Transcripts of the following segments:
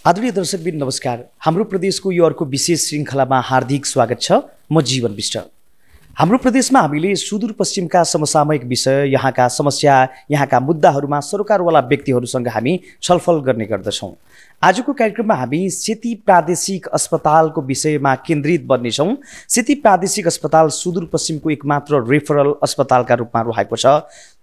आदरणीय दर्शकबिन नमस्कार। हाम्रो प्रदेशको यो अर्को विशेष श्रृङ्खलामा हार्दिक स्वागत छ। म जीवन विष्ट। हाम्रो प्रदेशमा हामीले सुदूरपश्चिमका समसामयिक विषय, यहाँका समस्या, यहाँका मुद्दाहरूमा सरकारवाला व्यक्तिहरूसँग हामी छलफल गर्ने गर्दछौँ। आजको कार्यक्रममा हामी सेती प्रादेशिक अस्पतालको विषयमा केन्द्रित बन्नेछौँ। सेती प्रादेशिक अस्पताल सुदूरपश्चिमको एकमात्र रेफरल अस्पतालका रूपमा रहेको छ।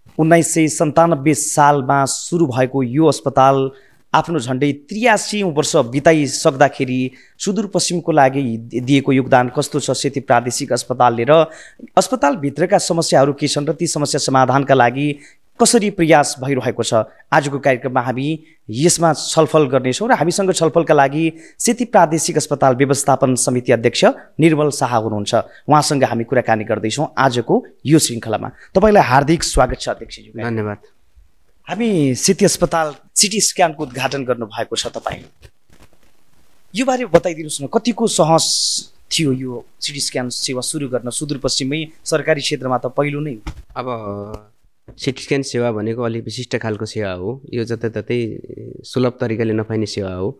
1997 सालमा सुरु भएको यो अस्पताल आफ्नो झन्डै 83 वर्ष बिताइसक्दाखेरि सुदूरपश्चिमको लागि दिएको योगदान कस्तो छ सेती प्रादेशिक अस्पतालले, र अस्पतालभित्रका समस्याहरू के छन् र ती समस्या समाधानका लागि कसरी प्रयास भइरहेको छ, आजको कार्यक्रममा हामी यसमा छलफल गर्नेछौँ। र हामीसँग छलफलका लागि सेती प्रादेशिक अस्पताल व्यवस्थापन समिति अध्यक्ष निर्मल शाह हुनुहुन्छ। उहाँसँग हामी कुराकानी गर्दैछौँ आजको यो श्रृङ्खलामा। तपाईँलाई हार्दिक स्वागत छ अध्यक्षज्यू। धन्यवाद। हामी सेती अस्पताल सिटी स्क्यानको उद्घाटन गर्नुभएको छ तपाईँ, यो बारे बताइदिनुहोस् न। कतिको सहज थियो यो सिटी स्क्यान सेवा सुरु गर्न सुदूरपश्चिममै सरकारी क्षेत्रमा? त पहिलो नै अब सिटी स्क्यान सेवा भनेको अलिक विशिष्ट खालको सेवा हो। यो जताततै सुलभ तरिकाले नपाइने सेवा हो।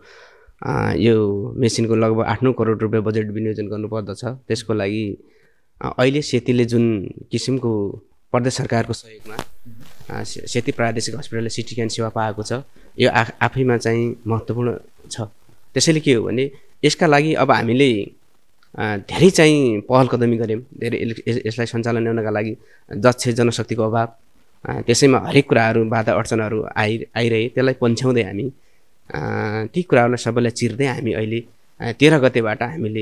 यो मेसिनको लगभग 8-9 करोड रुपियाँ बजेट विनियोजन गर्नुपर्दछ। त्यसको लागि अहिले सेतीले जुन किसिमको प्रदेश सरकारको सहयोगमा सेती प्रादेशिक हस्पिटलले सिटी स्क्यान सेवा पाएको छ, यो आफैमा चाहिँ महत्त्वपूर्ण छ। त्यसैले के हो भने यसका लागि अब हामीले धेरै चाहिँ पहल कदमी गऱ्यौँ। धेरै यसलाई सञ्चालन ल्याउनका लागि दक्ष जनशक्तिको अभाव, त्यसैमा हरेक कुराहरू बाधा अडचनहरू आइरहे। त्यसलाई पन्छ्याउँदै हामी ती कुराहरूलाई सबैलाई चिर्दै हामी अहिले 13 गतेबाट हामीले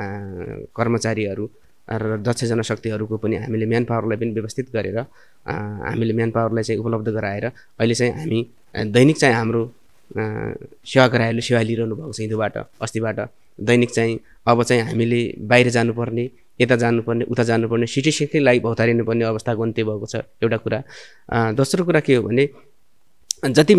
कर्मचारीहरू र दक्ष जनशक्तिहरूको पनि हामीले म्यान पावरलाई पनि व्यवस्थित गरेर हामीले म्यान पावरलाई चाहिँ उपलब्ध गराएर अहिले चाहिँ हामी दैनिक चाहिँ हाम्रो सेवाग्राहीहरूले सेवा लिइरहनु भएको छ। हिजोबाट अस्तिबाट दैनिक चाहिँ अब चाहिँ हामीले बाहिर जानुपर्ने, यता जानुपर्ने, उता जानुपर्ने, सिटी स्क्यानकै लागि भौतारिनुपर्ने अवस्थाको अन्त्य भएको छ, एउटा कुरा। दोस्रो कुरा के हो भने जति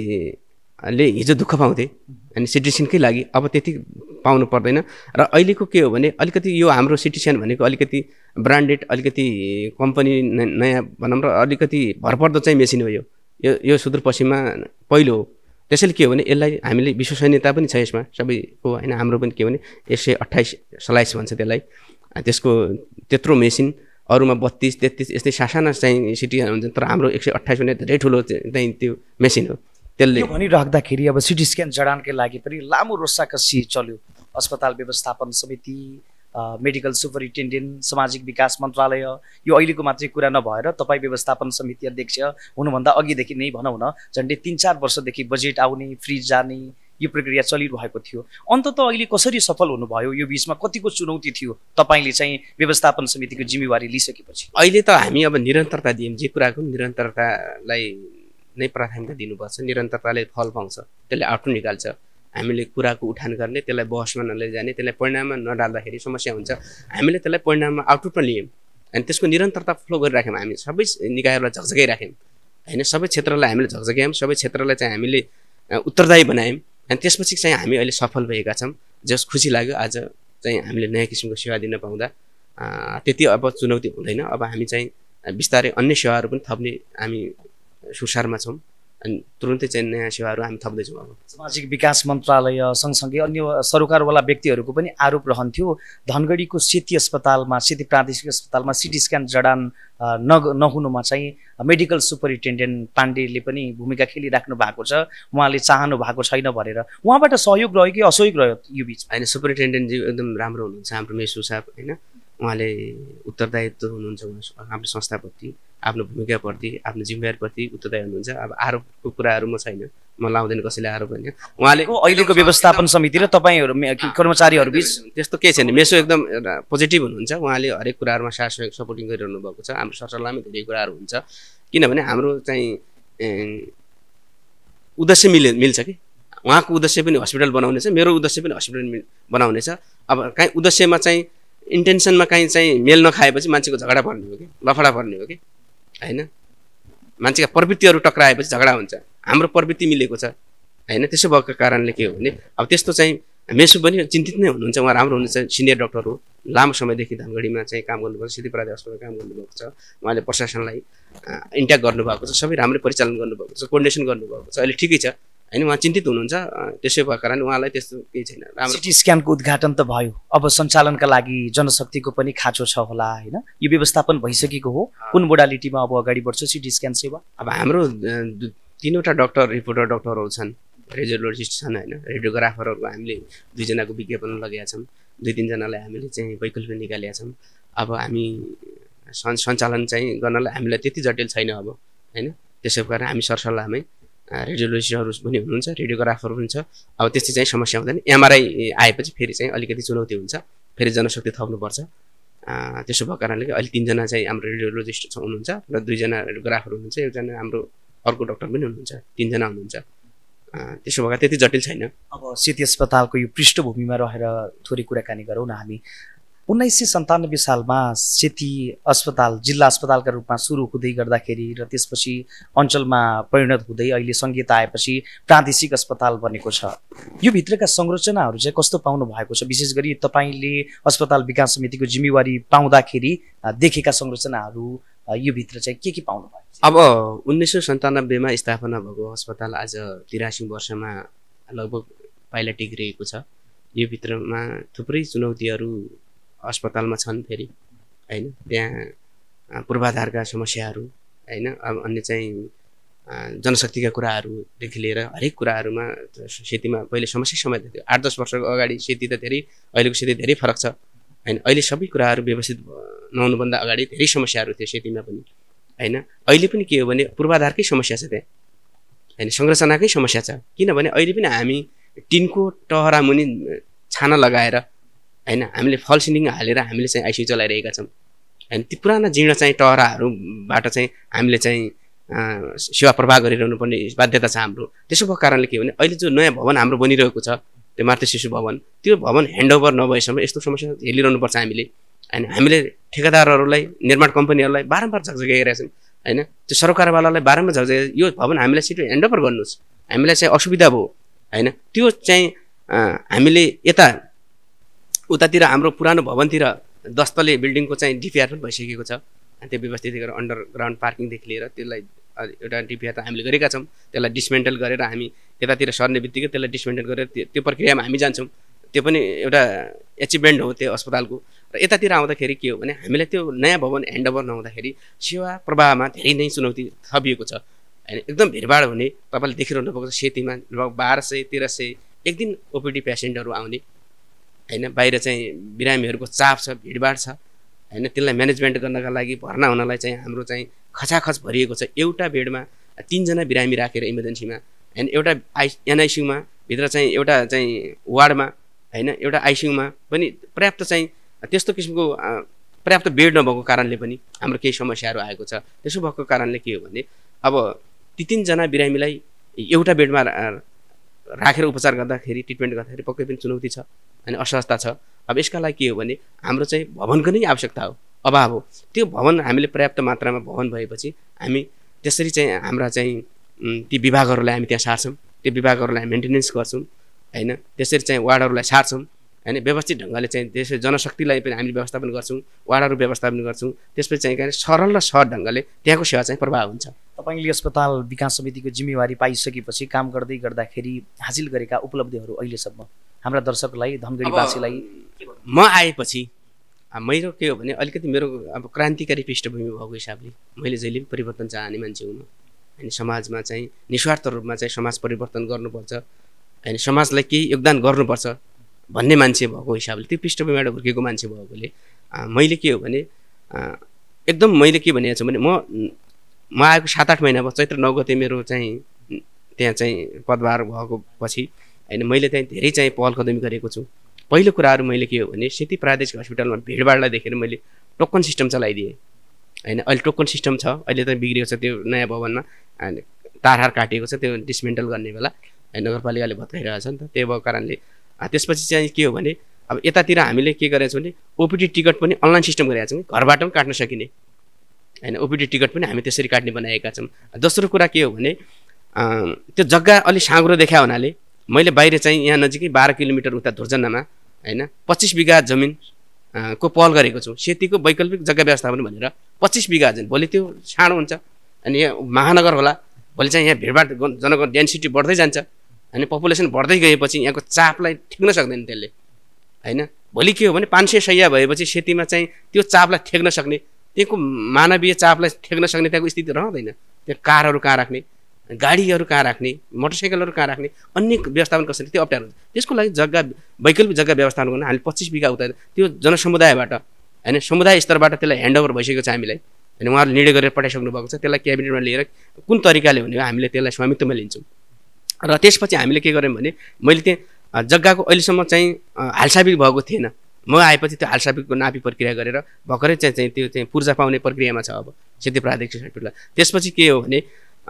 मान्छेले हिजो दुःख पाउँथे अनि सिटी स्क्यानकै लागि अब त्यति पाउनु पर्दैन। र अहिलेको के हो भने अलिकति यो हाम्रो सिटी स्क्यान भनेको अलिकति ब्रान्डेड, अलिकति कम्पनी नयाँ भनौँ र अलिकति भरपर्दो चाहिँ मेसिन हो। यो सुदूरपश्चिममा पहिलो हो। त्यसैले के हो भने यसलाई हामीले विश्वसनीयता पनि छ यसमा सबैको, होइन। हाम्रो पनि के हो भने 128 स्लाइस भन्छ त्यसलाई। त्यसको त्यत्रो मेसिन, अरूमा 32-33 यस्तै सासाना चाहिँ सिटी हुन्छ, तर हाम्रो 128 भने धेरै ठुलो चाहिँ त्यो मेसिन हो। त्यसले यो भनिराख्दाखेरि अब सिटी स्क्यान जडानकै लागि पनि लामो रोसाकसी चल्यो। अस्पताल व्यवस्थापन समिति, मेडिकल सुपरिन्टेन्डेन्ट, सामाजिक विकास मन्त्रालय, यो अहिलेको मात्रै कुरा नभएर तपाईँ व्यवस्थापन समिति अध्यक्ष हुनुभन्दा अघिदेखि नै भनौँ न झन्डै 3-4 वर्षदेखि बजेट आउने, फ्रिज जाने यो प्रक्रिया चलिरहेको थियो। अन्तत अहिले कसरी सफल हुनुभयो? यो बिचमा कतिको चुनौती थियो तपाईँले चाहिँ व्यवस्थापन समितिको जिम्मेवारी लिइसकेपछि? अहिले त हामी अब निरन्तरता दियौँ। जे कुराको निरन्तरतालाई नै प्राथमिकता दिनुपर्छ। निरन्तरताले फल पाउँछ, त्यसले आउटपुट निकाल्छ। हामीले कुराको उठान गर्ने, त्यसलाई बहसमा नलैजाने, त्यसलाई परिणाममा नडाल्दाखेरि समस्या हुन्छ। हामीले त्यसलाई परिणाममा आउटपुटमा लियौँ अनि त्यसको निरन्तरता फ्लो गरिराख्यौँ। हामी सबै निकायहरूलाई झकझकाइराख्यौँ, होइन। सबै क्षेत्रलाई हामीले झकझकायौँ, सबै क्षेत्रलाई चाहिँ हामीले उत्तरदायी बनायौँ। अनि त्यसपछि चाहिँ हामी अहिले सफल भएका छौँ, जस खुसी लाग्यो। आज चाहिँ हामीले नयाँ किसिमको सेवा दिन पाउँदा त्यति अब चुनौती हुँदैन। अब हामी चाहिँ बिस्तारै अन्य सेवाहरू पनि थप्ने हामी सुसारमा छौँ अनि तुरुन्तै चाहिँ नयाँ सेवाहरू हामी थप्दैछौँ। अब सामाजिक विकास मन्त्रालय सँगसँगै अन्य सरकारवाला व्यक्तिहरूको पनि आरोप रहन्थ्यो धनगढीको सेती अस्पतालमा, सेती प्रादेशिक अस्पतालमा सिटी स्क्यान जडान नहुनुमा चाहिँ मेडिकल सुपरिन्टेन्डेन्ट पाण्डेले पनि भूमिका खेलिराख्नु भएको छ, उहाँले चाहनु भएको छैन भनेर। उहाँबाट सहयोग रह्यो कि असहयोग रह्यो यो बिच? होइन, सुपरिन्टेन्डेन्टजी एकदम राम्रो हुनुहुन्छ हाम्रो मेसु साहब, होइन। उहाँले उत्तरदायित्व हुनुहुन्छ आफ्नो संस्थाप्रति, आफ्नो भूमिकाप्रति, आफ्नो जिम्मेवारीप्रति उत्तरदायी हुनुहुन्छ। अब आरोपको कुराहरू म छैन, म लाउँदैन कसैले आरोप होइन। उहाँले अहिलेको व्यवस्थापन समिति र तपाईँहरू कर्मचारीहरू बिच त्यस्तो केही छैन। मेसो एकदम पोजिटिभ हुनुहुन्छ। उहाँले हरेक कुराहरूमा साथ सहयोग सपोर्टिङ गरिरहनु भएको छ। हाम्रो सरसल्लाहमा धेरै कुराहरू हुन्छ, किनभने हाम्रो चाहिँ उद्देश्य मिल्छ कि। उहाँको उद्देश्य पनि हस्पिटल बनाउने छ, मेरो उद्देश्य पनि हस्पिटल बनाउने छ। अब काहीँ उद्देश्यमा चाहिँ इन्टेन्सनमा काहीँ चाहिँ मेल नखाएपछि मान्छेको झगडा पर्ने हो कि, लफडा पर्ने हो कि, होइन। मान्छेका प्रवृत्तिहरू टक्राएपछि झगडा हुन्छ। हाम्रो प्रवृत्ति मिलेको छ, होइन। त्यसो भएको कारणले के हो भने अब त्यस्तो चाहिँ मेसु पनि चिन्तित नै हुनुहुन्छ। उहाँ राम्रो हुनुहुन्छ, सिनियर डक्टर हो, लामो समयदेखि धनगढीमा चाहिँ काम गर्नुभएको छ, सेती प्रादेशिक अस्पतालमा काम गर्नुभएको छ। उहाँले प्रशासनलाई इन्ट्याक्ट गर्नुभएको छ, सबै राम्रै परिचालन गर्नुभएको छ, कोर्डिनेसन गर्नुभएको छ। अहिले ठिकै छ, होइन उहाँ चिन्तित हुनुहुन्छ त्यसै भएको कारण उहाँलाई त्यस्तो केही छैन राम्रो सिटी स्क्यानको उद्घाटन त भयो अब सञ्चालनका लागि जनशक्तिको पनि खाँचो छ होला होइन यो व्यवस्थापन भइसकेको हो कुन मोडालिटीमा अब अगाडि बढ्छ सिटी स्क्यान सेवा अब हाम्रो 3वटा डक्टर रिपोर्टर डक्टरहरू छन् रेडियोलोजिस्ट छन् होइन रेडियोग्राफरहरूको हामीले 2 जनाको विज्ञापन लगाएका छौँ 2-3 जनालाई हामीले चाहिँ वैकल्पिक निकालेका छौँ अब हामी सञ्चालन चाहिँ गर्नलाई हामीलाई त्यति जटिल छैन अब होइन त्यसै कारण हामी सरसल्लाहमै रेडियोलोजिस्टहरू पनि हुनुहुन्छ रेडियोग्राफर हुन्छ अब त्यस्तै चाहिँ समस्या हुँदैन एमआरआई आएपछि फेरि चाहिँ अलिकति चुनौती हुन्छ फेरि जनशक्ति थप्नुपर्छ त्यसो भएको कारणले अहिले 3 जना चाहिँ हाम्रो रेडियोलोजिस्ट हुनुहुन्छ र 2 जना रेडियोग्राफर हुनुहुन्छ एकजना हाम्रो अर्को डक्टर पनि हुनुहुन्छ 3 जना हुनुहुन्छ त्यसो भए त्यति जटिल छैन अब सेती अस्पतालको यो पृष्ठभूमिमा रहेर थोरै कुराकानी गरौँ न हामी 1997 सालमा सेती अस्पताल जिल्ला अस्पतालका रूपमा सुरु हुँदै गर्दाखेरि र त्यसपछि अञ्चलमा परिणत हुँदै अहिले संहिता आएपछि प्रादेशिक अस्पताल बनेको छ यो भित्रका संरचनाहरू चाहिँ कस्तो पाउनु भएको छ विशेष गरी तपाईले अस्पताल विकास समितिको जिम्मेवारी पाउँदाखेरि देखेका संरचनाहरू यो भित्र चाहिँ के पाउनु भयो अब 1997 मा स्थापना भएको अस्पताल आज 83 वर्षमा लगभग पाइला टिकिरहेको छ यो भित्रमा थुप्रै चुनौतीहरू अस्पतालमा छन् फेरि हैन त्यहाँ पूर्वाधारका समस्याहरू हैन अब अन्य चाहिँ जनशक्तिका कुराहरूदेखि लिएर हरेक कुराहरूमा सेतीमा पहिले समस्या थियो 8-10 वर्षको अगाडि सेती त धेरै अहिलेको सेती धेरै फरक छ हैन अहिले सबै कुराहरू व्यवस्थित नहुनुभन्दा अगाडि धेरै समस्याहरू थियो सेतीमा पनि हैन अहिले पनि के हो भने पूर्वाधारकै समस्या छ त्यहाँ हैन संरचनाकै समस्या छ किनभने अहिले पनि हामी टिनको टहरा मुनि छाना लगाएर हैन हामीले फल सिलिङ हालेर हामीले चाहिँ आइसियु चलाइरहेका छौं हैन ती पुराना जीर्ण चाहिँ टहराहरूबाट चाहिँ हामीले चाहिँ सेवा प्रवाह गरिरहनु पर्ने बाध्यता छ हाम्रो त्यसो भएको कारणले के भने अहिले जो नयाँ भवन हाम्रो बनिरहेको छ त्यो मातृ शिशु भवन त्यो भवन ह्यान्डओभर नभएसम्म यस्तो समस्या झेलिरहनु पर्छ हामीले हैन हामीले ठेकेदारहरूलाई निर्माण कम्पनीहरूलाई बारम्बार झकझक्याइरहेका छौं हैन त्यो सरकारवालालाई बारम्बार झकझक्याइ यो भवन हामीलाई छिटो ह्यान्डओभर गर्नुस् हामीलाई चाहिँ असुविधा भयो हैन त्यो चाहिँ हामीले यता उतातिर हाम्रो पुरानो भवनतिर 10 तले बिल्डिङको चाहिँ डिपिआर पनि भइसकेको छ त्यो व्यवस्थित गरेर अन्डरग्राउन्ड पार्किङदेखि लिएर त्यसलाई एउटा डिपिआर त हामीले गरेका छौं त्यसलाई डिसमेन्टल गरेर हामी यतातिर सर्ने बित्तिकै त्यसलाई डिसमेन्टल गरेर त्यो प्रक्रियामा हामी जान्छौं त्यो पनि एउटा एचिभमेन्ट हो त्यो अस्पतालको र यतातिर आउँदाखेरि के हो भने हामीले त्यो नयाँ भवन ह्यान्डओभर नहुँदाखेरि सेवा प्रवाहमा धेरै नै चुनौती थपिएको छ हैन एकदम भिडभाड हुने तपाईले देखिरहनु भएको छ सेतीमा लगभग 1200-1300 एक दिन ओपीडी पेशेन्टहरू आउने हैन बाहिर चाहिँ बिरामीहरूको चाप छ भिडभाड छ हैन त्यसलाई म्यानेजमेन्ट गर्नका लागि भर्ना हुनलाई चाहिँ हाम्रो चाहिँ खचाखच भरिएको छ एउटा बेडमा 3 जना बिरामी राखेर इमर्जेन्सीमा हैन एउटा एनआइसियुमा भित्र चाहिँ एउटा चाहिँ वार्डमा हैन एउटा आइसियुमा पनि पर्याप्त चाहिँ त्यस्तो किसिमको पर्याप्त बेड नभएको कारणले पनि हाम्रो केही समस्याहरू आएको छ त्यसो भएको कारणले के हो भने अब ती 3 जना बिरामीलाई एउटा बेडमा राखेर उपचार गर्दाखेरि ट्रिटमेन्ट गर्दाखेरि पक्कै पनि चुनौती छ अनि असहजता छ अब यसका लागि के हो भने हाम्रो चाहिँ भवनको नै आवश्यकता हो अभाव हो त्यो भवन हामीले पर्याप्त मात्रामा भवन भएपछि हामी त्यसरी चाहिँ हाम्रा चाहिँ ती विभागहरूलाई हामी त्यहाँ सार्छौं त्यो विभागहरूलाई मेन्टेनेन्स गर्छौं हैन त्यसरी चाहिँ वार्डहरूलाई सार्छौं हैन व्यवस्थित ढंगले चाहिँ त्यसै जनशक्तिलाई पनि हामीले व्यवस्थापन गर्छौं वार्डहरू व्यवस्थापन गर्छौं त्यसपछि चाहिँ सरल र सहज ढंगले त्यहाँको सेवा चाहिँ प्रभाव हुन्छ तपाईले अस्पताल विकास समितिको जिम्मेवारी पाइसकेपछि काम गर्दै गर्दाखेरि हासिल गरेका उपलब्धिहरू अहिलेसम्म हाम्रा दर्शकलाई धनगढीवासीलाई म आएपछि मेरो के हो भने अलिकति मेरो अब क्रान्तिकारी पृष्ठभूमि भएको हिसाबले मैले जहिले पनि परिवर्तन चाहने मान्छे हुँ अनि समाजमा चाहिँ निस्वार्थ रूपमा चाहिँ समाज परिवर्तन गर्नुपर्छ अनि समाजलाई केही योगदान गर्नुपर्छ भन्ने मान्छे भएको हिसाबले त्यो पृष्ठभूमिबाट हुर्केको मान्छे भएकोले मैले के हो भने एकदम मैले के भनेको छु भने म आएको 7-8 महिना भयो चैत्र 9 गते मेरो चाहिँ त्यहाँ चाहिँ पदभार भएको पछि हैन मैले चाहिँ धेरै चाहिँ पहल कदमी गरेको छु पहिलो कुराहरु मैले के हो भने सेती प्रादेशिक अस्पतालमा भिडभाडलाई देखेर मैले टोकन सिस्टम चलाइदिए हैन अहिले टोकन सिस्टम छ अहिले त बिग्रिएको छ त्यो नयाँ भवनमा तारहार काटिएको छ त्यो डिसमेन्टल गर्ने बेला नगरपालिकाले भत्काइरहेको छ नि त त्यो भएको कारणले त्यसपछि चाहिँ के हो भने अब यतातिर हामीले के गरेका छौं भने ओपीडी टिकट पनि अनलाइन सिस्टम गरेका छौं घरबाट पनि काट्न सकिने हैन ओपीडी टिकट पनि हामी त्यसरी काट्ने बनाएका छौं दोस्रो कुरा के हो भने त्यो जग्गा अलि साँग्रो देखा हुनाले मैले बाहिर चाहिँ यहाँ नजिकै 12 किलोमिटर उता धुर्जनामा हैन 25 बिघा जमिन को पहल गरेको छु सेतीको वैकल्पिक जग्गा व्यवस्थापन भनेर 25 बिघा जन भोलि त्यो सानो हुन्छ अनि यहाँ महानगर होला भोलि चाहिँ यहाँ भिडभाड जनको डेन्सिटी बढ्दै जान्छ होइन पपुलेसन बढ्दै गएपछि यहाँको चापलाई ठेक्न सक्दैन त्यसले होइन भोलि के हो भने 500 शैया भएपछि सेतीमा चाहिँ त्यो चापलाई ठेक्न सक्ने त्यहाँको मानवीय चापलाई ठेक्न सक्ने त्यहाँको स्थिति रहँदैन त्यो कारहरू कहाँ राख्ने गाडीहरू कहाँ राख्ने मोटरसाइकलहरू कहाँ राख्ने अन्य व्यवस्थापन कसरी त्यो अप्ठ्यारो हुन्छ त्यसको लागि जग्गा वैकल्पिक जग्गा व्यवस्थापन गर्न हामीले 25 बिघा उता त्यो जनसमुदायबाट होइन समुदाय स्तरबाट त्यसलाई ह्यान्डओभर भइसकेको छ हामीलाई होइन उहाँहरूले निर्णय गरेर पठाइसक्नु भएको छ त्यसलाई क्याबिनेटमा लिएर कुन तरिकाले हुने हो हामीले त्यसलाई स्वामित्वमा लिन्छौँ र त्यसपछि हामीले के गर्यौँ भने मैले त्यहाँ जग्गाको अहिलेसम्म चाहिँ हालसाबिक भएको थिएन म आएपछि त्यो हालसाबिकको नापी प्रक्रिया गरेर भर्खरै चाहिँ त्यो चाहिँ पूर्जा पाउने प्रक्रियामा छ अब सेती प्रादेशिक सर्टिफिकेटलाई त्यसपछि के हो भने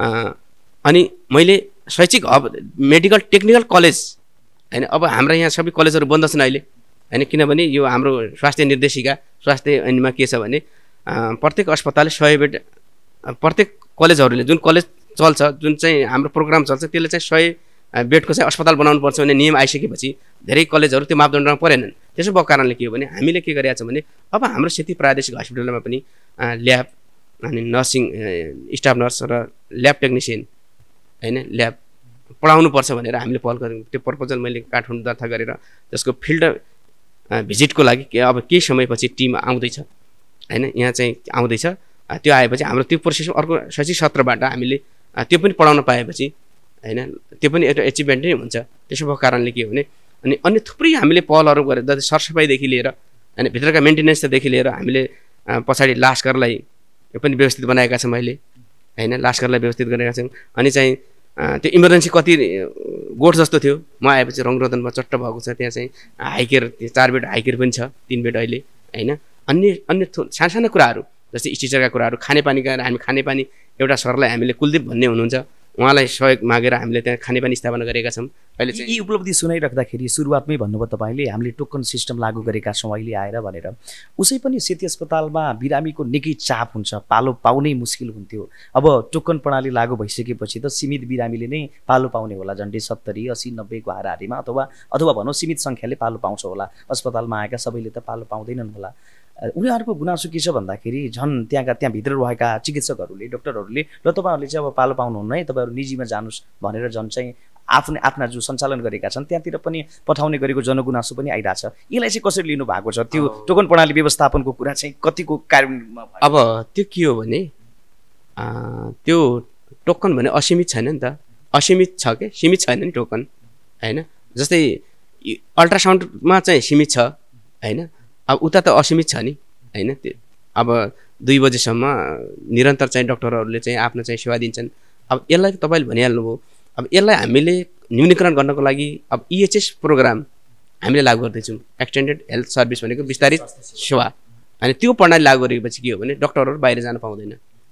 अनि मैले शैक्षिक हब मेडिकल टेक्निकल कलेज होइन अब हाम्रा यहाँ सबै कलेजहरू बन्द छन् अहिले होइन किनभने यो हाम्रो स्वास्थ्य निर्देशिका स्वास्थ्य ऐनमा के छ भने प्रत्येक अस्पतालले 100 बेड प्रत्येक कलेजहरूले जुन कलेज चल्छ जुन चाहिँ हाम्रो प्रोग्राम चल्छ त्यसले चाहिँ 100 बेडको चाहिँ अस्पताल बनाउनु पर्छ भन्ने नियम आइसकेपछि धेरै कलेजहरू त्यो मापदण्डमा परेनन् त्यसो भएको कारणले के हो भने हामीले के गरेका छौँ भने अब हाम्रो सेती प्रादेशिक हस्पिटलमा पनि ल्याब अनि नर्सिङ स्टाफ नर्स र ल्याब टेक्निसियन होइन ल्याब पढाउनुपर्छ भनेर हामीले पहल गऱ्यौँ त्यो प्रपोजल मैले काठमाडौँ दर्ता गरेर त्यसको फिल्ड भिजिटको लागि अब केही समयपछि टिम आउँदैछ होइन यहाँ चाहिँ आउँदैछ त्यो आएपछि हाम्रो त्यो प्रोसेसमा अर्को शैक्षिक सत्रबाट हामीले त्यो पनि पढाउन पाएपछि होइन त्यो पनि एउटा एचिभमेन्ट नै हुन्छ त्यसो भएको कारणले के हो भने अनि अन्य थुप्रै हामीले पहलहरू गरेर जस्तै सरसफाइदेखि लिएर होइन भित्रका मेन्टेनेन्सदेखि लिएर हामीले पछाडि लासकरलाई यो पनि व्यवस्थित बनाएका छौँ अहिले होइन लासकरलाई व्यवस्थित गरेका छौँ अनि चाहिँ त्यो इमर्जेन्सी कति गोठ जस्तो थियो म आएपछि रङरोदनमा चट्ट भएको छ त्यहाँ चाहिँ हाइकेयर 4 बेड हाइकेयर पनि छ 3 बेड अहिले होइन अन्य साना कुराहरू जस्तै स्टिचरका कुराहरू खानेपानीका हामी खानेपानी एउटा सरलाई हामीले कुलदीप भन्ने हुनुहुन्छ उहाँलाई सहयोग मागेर हामीले त्यहाँ खानेपानी स्थापना गरेका छौँ अहिले चाहिँ यी उपलब्धि सुनाइराख्दाखेरि सुरुवातमै भन्नुभयो तपाईँले हामीले टोकन सिस्टम लागू गरेका छौँ अहिले आएर भनेर उसै पनि सेती अस्पतालमा बिरामीको निकै चाप हुन्छ पालो पाउनै मुस्किल हुन्थ्यो अब टोकन प्रणाली लागू भइसकेपछि त सीमित बिरामीले नै पालो पाउने होला झन्डै 70, 80, 90 को हाराहारीमा अथवा भनौँ सीमित सङ्ख्याले पालो पाउँछ होला अस्पतालमा आएका सबैले त पालो पाउँदैनन् होला उनीहरूको गुनासो के छ भन्दाखेरि झन् त्यहाँभित्र रहेका चिकित्सकहरूले डाक्टरहरूले ल तपाईँहरूले चाहिँ अब पालो पाउनुहुन्न है तपाईँहरू निजीमा जानुहोस् भनेर झन् चाहिँ आफ्ना जो सञ्चालन गरेका छन् त्यहाँतिर पनि पठाउने गरेको जनगुनासो पनि आइरहेछ यसलाई चाहिँ कसरी लिनु भएको छ त्यो टोकन प्रणाली व्यवस्थापनको कुरा चाहिँ कतिको कार्यान्वयनमा अब त्यो के हो भने त्यो टोकन भने असीमित छैन नि त असीमित छ के सीमित छैन नि टोकन होइन जस्तै अल्ट्रासाउन्डमा चाहिँ सीमित छ होइन अब उता त असीमित छ नि होइन अब 2 बजेसम्म निरन्तर चाहिँ डक्टरहरूले चाहिँ आफ्नो चाहिँ सेवा दिन्छन् अब यसलाई तपाईँले भनिहाल्नुभयो अब यसलाई हामीले न्यूनीकरण गर्नको लागि अब EHS प्रोग्राम हामीले लागू गर्दैछौँ एक्सटेन्डेड हेल्थ सर्भिस भनेको विस्तारित सेवा अनि त्यो प्रणाली लागू गरेपछि के हो भने डक्टरहरू बाहिर जान पाउँदैन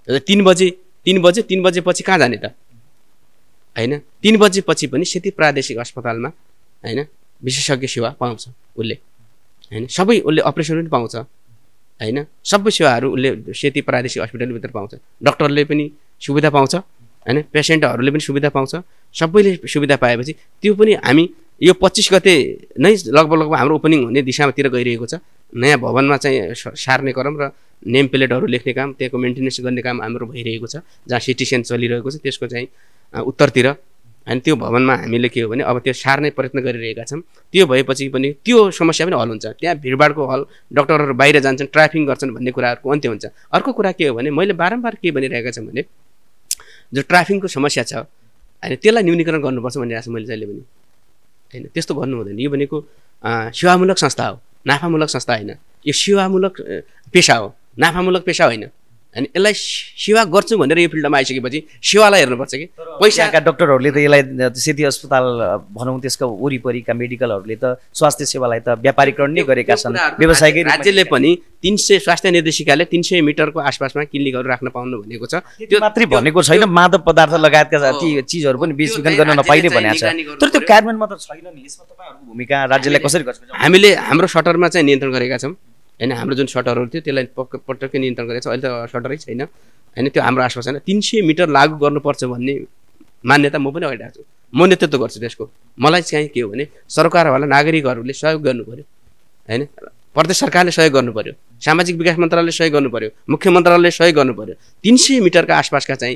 3 बजेपछि कहाँ जाने त होइन 3 बजेपछि पनि सेती प्रादेशिक अस्पतालमा होइन विशेषज्ञ सेवा पाउँछ उसले होइन सबै उसले अपरेसन पनि पाउँछ होइन सबै सेवाहरू उसले सेती प्रादेशिक हस्पिटलभित्र पाउँछ डक्टरले पनि सुविधा पाउँछ होइन पेसेन्टहरूले पनि सुविधा पाउँछ सबैले सुविधा पाएपछि त्यो पनि हामी यो 25 गते नै लगभग हाम्रो ओपनिङ हुने दिशातिर गइरहेको छ नयाँ भवनमा चाहिँ सार्ने क्रम र नेम प्लेटहरू लेख्ने काम त्यहाँको मेन्टेनेन्स गर्ने काम हाम्रो भइरहेको छ जहाँ सिटिसेन चलिरहेको छ त्यसको चाहिँ उत्तरतिर अनि त्यो भवनमा हामीले के हो भने अब त्यो सार्ने प्रयत्न गरिरहेका छौँ त्यो भएपछि पनि त्यो समस्या पनि हल हुन्छ त्यहाँ भिडभाडको हल डक्टरहरू बाहिर जान्छन् ट्राफिङ गर्छन् भन्ने कुराहरूको अन्त्य हुन्छ अर्को कुरा के हो भने मैले बारम्बार के भनिरहेका छौँ भने जो ट्राफिङको समस्या छ होइन त्यसलाई न्यूनीकरण गर्नुपर्छ भनिरहेको छु मैले जहिले पनि होइन त्यस्तो गर्नु हुँदैन यो भनेको सेवामूलक संस्था हो नाफामूलक संस्था होइन यो सेवामूलक पेसा हो नाफामूलक पेसा होइन अनि यसलाई सेवा गर्छु भनेर यो फिल्डमा आइसकेपछि सेवालाई हेर्नुपर्छ कि पैसाका डक्टरहरूले त यसलाई सेती अस्पताल भनौँ त्यसको वरिपरिका मेडिकलहरूले त स्वास्थ्य सेवालाई त व्यापारीकरण नै गरेका छन् व्यवसायिकै राज्यले पनि 300 स्वास्थ्य निर्देशिकाले 300 मिटरको आसपासमा क्लिनिकहरू राख्न पाउनु भनेको छ त्यो मात्रै भनेको छैन मादक पदार्थ लगायतका ती चिजहरू पनि बेचबिखन गर्न नपाइने भनेको छ तर त्यो कार्यान्वयनमा त छैन नि यसमा तपाईँहरूको भूमिका राज्यले कसरी गर्छ हामीले हाम्रो सटरमा चाहिँ नियन्त्रण गरेका छौँ होइन हाम्रो जुन सटरहरू थियो त्यसलाई पटक्कै नियन्त्रण गरेको छ अहिले त सटरै छैन होइन त्यो हाम्रो आश्वासन 300 मिटर लागू गर्नुपर्छ भन्ने मान्यता म पनि अगाडि छु म नेतृत्व गर्छु त्यसको मलाई चाहिँ के हो भने सरकारवाला नागरिकहरूले सहयोग गर्नु पर्यो होइन प्रदेश सरकारले सहयोग गर्नु पर्यो सामाजिक विकास मन्त्रालयले सहयोग गर्नु पर्यो मुख्य मन्त्रालयले सहयोग गर्नु पर्यो 300 मिटरका आसपासका चाहिँ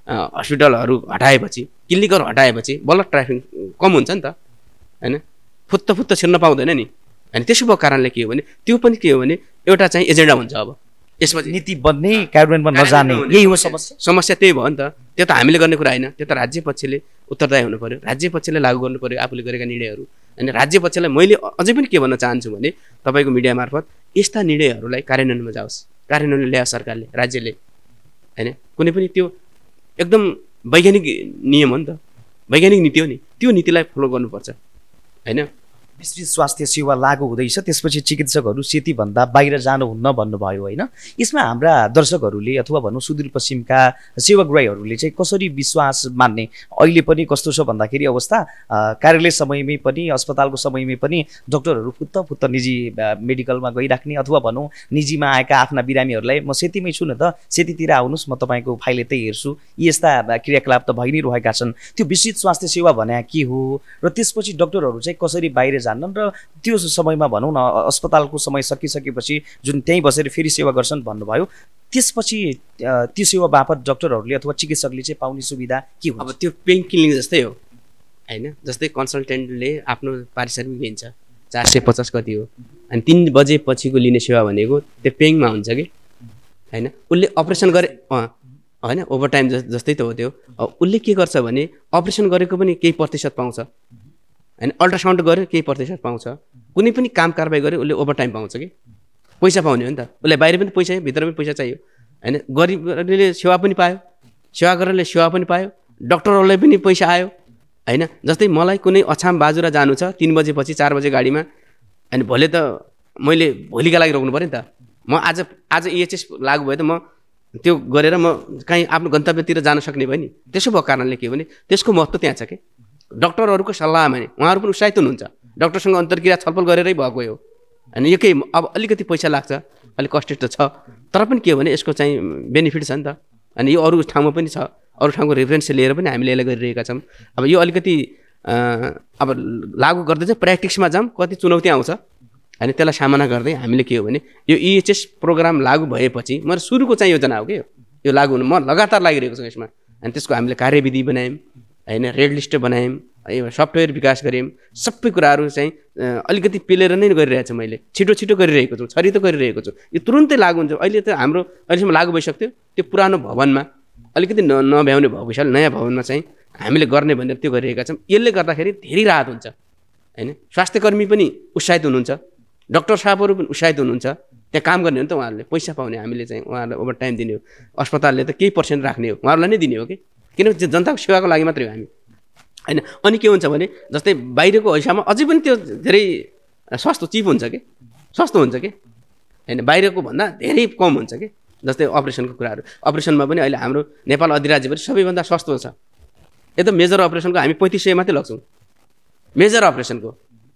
हस्पिटलहरू हटाएपछि क्लिनिकहरू हटाएपछि बल्ल ट्राफिक कम हुन्छ नि त हैन फुत्त छिर्न पाउँदैन नि अनि त्यसो भएको कारणले के हो भने त्यो पनि के हो भने एउटा चाहिँ एजेन्डा हुन्छ अब यसपछि नीति बन्ने कार्यान्वयनमा नजाने यही हो समस्या त्यही भयो नि त त्यो त हामीले गर्ने कुरा हैन त्यो त राज्य पक्षले उत्तरदायी हुनु पर्यो राज्य पक्षले लागू गर्नु पर्यो आफूले गरेका निर्णयहरू अनि राज्य पक्षलाई मैले अझै पनि के भन्न चाहन्छु भने तपाईको मिडिया मार्फत यस्ता निर्णयहरूलाई कार्यान्वयनमा जाओस् कार्यान्वयन ल्याओस् सरकारले राज्यले हैन कुनै पनि त्यो एकदम वैज्ञानिक नियम हो नि त वैज्ञानिक नीति हो नि त्यो नीतिलाई फलो गर्नुपर्छ हैन विस्तृत स्वास्थ्य सेवा लागू हुँदैछ त्यसपछि चिकित्सकहरू सेतीभन्दा बाहिर जानुहुन्न भन्नुभयो होइन यसमा हाम्रा दर्शकहरूले अथवा भनौँ सुदूरपश्चिमका सेवाग्राहीहरूले चाहिँ कसरी विश्वास मान्ने अहिले पनि कस्तो छ भन्दाखेरि अवस्था कार्यालय समयमै पनि अस्पतालको समयमै पनि डक्टरहरू फुत्त निजी मेडिकलमा गइराख्ने अथवा भनौँ निजीमा आएका आफ्ना बिरामीहरूलाई म सेतीमै छु न त सेतीतिर आउनुहोस् म तपाईँको फाइल यतै हेर्छु यस्ता क्रियाकलाप त भइ नै रहेका छन् त्यो विस्तृत स्वास्थ्य सेवा भने के हो र त्यसपछि डक्टरहरू चाहिँ कसरी बाहिर जान्नन् र त्यो समयमा भनौँ न अस्पतालको समय सकिसकेपछि जुन त्यहीँ बसेर फेरि सेवा गर्छन् भन्नुभयो त्यसपछि त्यो सेवा बापत डक्टरहरूले अथवा चिकित्सकले चाहिँ पाउने सुविधा के हो अब त्यो पेन क्लिनिक जस्तै हो हैन जस्तै कन्सल्टेन्टले आफ्नो पारिश्रमिक लिन्छ 450 कति हो अनि 3 बजे पछिको लिने सेवा भनेको त्यो पेङमा हुन्छ कि हैन उसले अपरेसन गरे हैन ओभरटाइम जस्तै त हो त्यो उसले के गर्छ भने अपरेसन गरेको पनि केही प्रतिशत पाउँछ हैन अल्ट्रासाउन्ड गर्यो केही प्रतिशत पाउँछ कुनै पनि काम कारबाही गर्यो उसले ओभरटाइम पाउँछ कि पैसा पाउने हो नि त उसलाई बाहिर पनि पैसा भित्र पनि पैसा चाहियो हैन गरिबले सेवा पनि पायो सेवा गरेरले सेवा पनि पायो डक्टरहरूलाई पनि पैसा आयो हैन जस्तै मलाई कुनै अछाम बाजुरा जानु छ 3 बजेपछि 4 बजे गाडीमा अनि भोलि त मैले भोलिका लागि रोक्नु पर्यो नि त म आज EHS लागू भयो त म त्यो गरेर म कहीँ आफ्नो गन्तव्यतिर जान सक्ने भयो नि त्यसो भएको कारणले के भने त्यसको महत्त्व त्यहाँ छ कि डक्टरहरूको सल्लाहमा नि उहाँहरू पनि उत्साहित हुनुहुन्छ डक्टरसँग अन्तर्क्रिया छलफल गरेरै भएको हो अनि यो केही अब अलिकति पैसा लाग्छ अलिक कस्टेड त छ तर पनि के हो भने यसको चाहिँ बेनिफिट छ नि त अनि यो अरू ठाउँमा पनि छ अरू ठाउँको रेफरेन्स लिएर पनि हामीले यसलाई गरिरहेका छौँ अब यो अलिकति अब लागू गर्दै चाहिँ प्र्याक्टिसमा जाऊँ कति चुनौती आउँछ अनि त्यसलाई सामना गर्दै हामीले के हो भने यो EHS प्रोग्राम लागू भएपछि मेरो सुरुको चाहिँ योजना हो कि यो लागू हुनु म लगातार लागिरहेको छु यसमा अनि त्यसको हामीले कार्यविधि बनायौँ हैन रेड लिस्ट बनायौँ सफ्टवेयर विकास गऱ्यौँ सबै कुराहरू चाहिँ अलिकति पेलेर नै गरिरहेको छु मैले छिटो गरिरहेको छु छरितो गरिरहेको छु यो तुरुन्तै लागू हुन्छ अहिले त हाम्रो अहिलेसम्म लागू भइसक्यो त्यो पुरानो भवनमा अलिकति नभ्याउने भएको विशाल नयाँ भवनमा चाहिँ हामीले गर्ने भनेर त्यो गरिरहेका छौँ यसले गर्दाखेरि धेरै राहत हुन्छ हैन स्वास्थ्यकर्मी पनि उत्साहित हुनुहुन्छ डाक्टर साहबहरू पनि उत्साहित हुनुहुन्छ त्यहाँ काम गर्ने हो नि त उहाँहरूले पैसा पाउने हामीले चाहिँ उहाँहरूलाई ओभरटाइम दिने हो अस्पतालले त केही पर्सेन्ट राख्ने हो उहाँहरूलाई नै दिने हो कि किनभने जनताको सेवाको लागि मात्रै हो हामी हैन अनि के हुन्छ भने जस्तै बाहिरको हैसामा अझै पनि त्यो धेरै सस्तो चिप हुन्छ कि सस्तो हुन्छ कि हैन बाहिरको भन्दा धेरै कम हुन्छ कि जस्तै अपरेसनको कुराहरू अपरेसनमा पनि अहिले हाम्रो नेपाल अधिराज्यभरि सबैभन्दा सस्तो छ एकदम मेजर अपरेसनको हामी 3500 मात्रै लग्छौँ मेजर अपरेसनको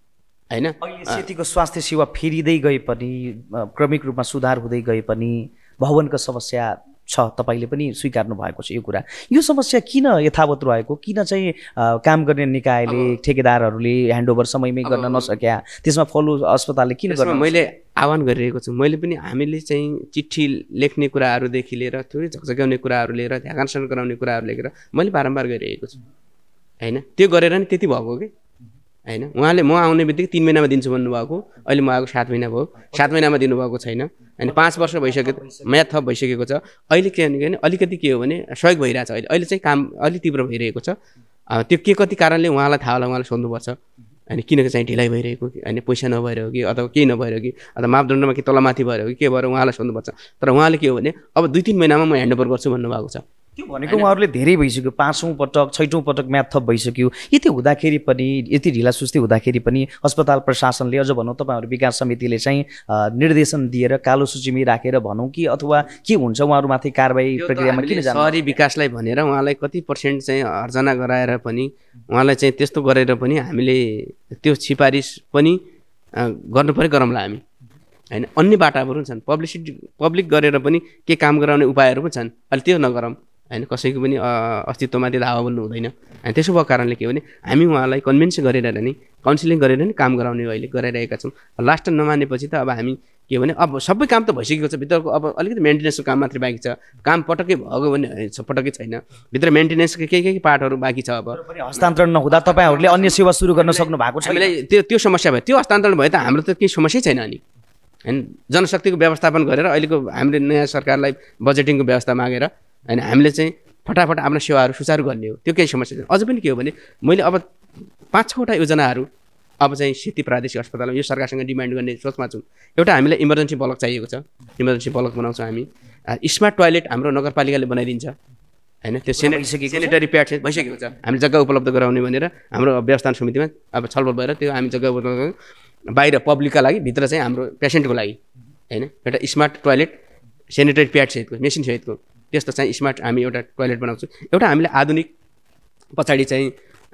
हैन अहिले सेतीको स्वास्थ्य सेवा फेरिँदै गए पनि क्रमिक रूपमा सुधार हुँदै गए पनि भवनको समस्या छ तपाईले पनि स्वीकार्नु भएको छ यो कुरा यो समस्या किन यथावत रहेको किन चाहिँ काम गर्ने निकायले ठेकेदारहरूले ह्यान्डओभर समयमै गर्न नसक्या त्यसमा फलो अस्पतालले किन गर्न मैले आह्वान गरिरहेको छु मैले पनि हामीले चाहिँ चिठी लेख्ने कुराहरूदेखि लिएर थोरै झकझक्याउने कुराहरू लिएर ध्यानाकर्षण गराउने कुराहरू लेखेर मैले बारम्बार गरिरहेको छु हैन त्यो गरेर नि त्यति भएको के हैन उहाँले म आउने बित्तिकै 3 महिनामा दिन्छु भन्नुभएको अहिले म आएको 7 महिना भयो 7 महिनामा दिनुभएको छैन अनि 5 वर्ष भइसक्यो म्याद थप भइसकेको छ अहिले के भने अलिकति के हो भने सहयोग भइरहेछ अहिले चाहिँ काम अलि तीव्र भइरहेको छ त्यो के कति कारणले उहाँलाई थाहा होला उहाँले सोध्नुपर्छ अनि किन चाहिँ ढिलाइ भइरहेको अनि पैसा नभएर हो कि अथवा केही नभएर कि अथवा मापदण्डमा के तलमाथि भएर हो कि के भएर उहाँलाई सोध्नुपर्छ तर उहाँले के हो भने अब 2-3 महिनामा म ह्यान्डओभर गर्छु भन्नुभएको छ त्यो भनेको उहाँहरूले धेरै भइसक्यो 5औं पटक 6औं पटक म्याद थप भइसक्यो यति हुँदाखेरि पनि यति ढिलासुस्ती हुँदाखेरि पनि अस्पताल प्रशासनले अझ भनौँ तपाईँहरू विकास समितिले चाहिँ निर्देशन दिएर कालो सूचीमै राखेर भनौँ कि अथवा के हुन्छ उहाँहरूमाथि कारबाही प्रक्रियामा किन जानु शहरी विकासलाई भनेर उहाँलाई कति पर्सेन्ट चाहिँ अर्जना गराएर पनि उहाँलाई चाहिँ त्यस्तो गरेर पनि हामीले त्यो सिफारिस पनि गर्नु पर्यो गरौँला हामी हैन अन्य बाटाहरू पनि छन् पब्लिक गरेर पनि के काम गराउने उपायहरू पनि छन् अहिले त्यो नगरौँ हैन कसैको पनि अस्तित्वमाथि दावा बोल्नु हुँदैन अनि त्यसो भएको कारणले के हो भने हामी उहाँलाई कन्भिन्स गरेर नि काउन्सिलिङ गरेर नि काम गराउने अहिले गराइरहेका छौँ लास्ट नमानेपछि त अब हामी के भने अब सबै काम त भइसकेको छ, भित्रको अब अलिकति मेन्टेनेन्सको काम मात्रै बाँकी छ। काम पटक्कै भएको भने पटक्कै छैन, भित्र मेन्टेनेन्सको के पार्टहरू बाँकी छ। अब हस्तान्तरण नहुँदा तपाईँहरूले अन्य सेवा सुरु गर्न सक्नु भएको छ? हामीलाई त्यो समस्या भयो, त्यो हस्तान्तरण भयो त हाम्रो त केही समस्या छैन अनि हैन। जनशक्तिको व्यवस्थापन गरेर अहिलेको हामीले नयाँ सरकारलाई बजेटिङको व्यवस्था मागेर हैन हामीले चाहिँ फटाफट आफ्नो सेवाहरू सुचारू गर्ने हो, त्यो केही समस्या छैन। अझ पनि के हो भने मैले अब 5-6वटा योजनाहरू अब चाहिँ सेती प्रादेशिक अस्पतालमा यो सरकारसँग डिमान्ड गर्ने सोचमा छौँ। एउटा हामीलाई इमर्जेन्सी ब्लक चाहिएको छ, इमर्जेन्सी ब्लक बनाउँछौँ हामी। स्मार्ट टोयलेट हाम्रो नगरपालिकाले बनाइदिन्छ हैन, त्यो सेनिटरी प्याड चाहिँ भइसकेको छ। हामी जग्गा उपलब्ध गराउने भनेर हाम्रो व्यवस्थापन समितिमा अब छलफल भएर त्यो हामी जग्गा उपलब्ध बाहिर पब्लिकका लागि, भित्र चाहिँ हाम्रो पेसेन्टको लागि हैन एउटा स्मार्ट टोयलेट सेनिटरी प्याड सहितको मेसिन सहितको त्यस्तो चाहिँ स्मार्ट हामी एउटा टोयलेट बनाउँछौँ। एउटा हामीले आधुनिक पछाडि चाहिँ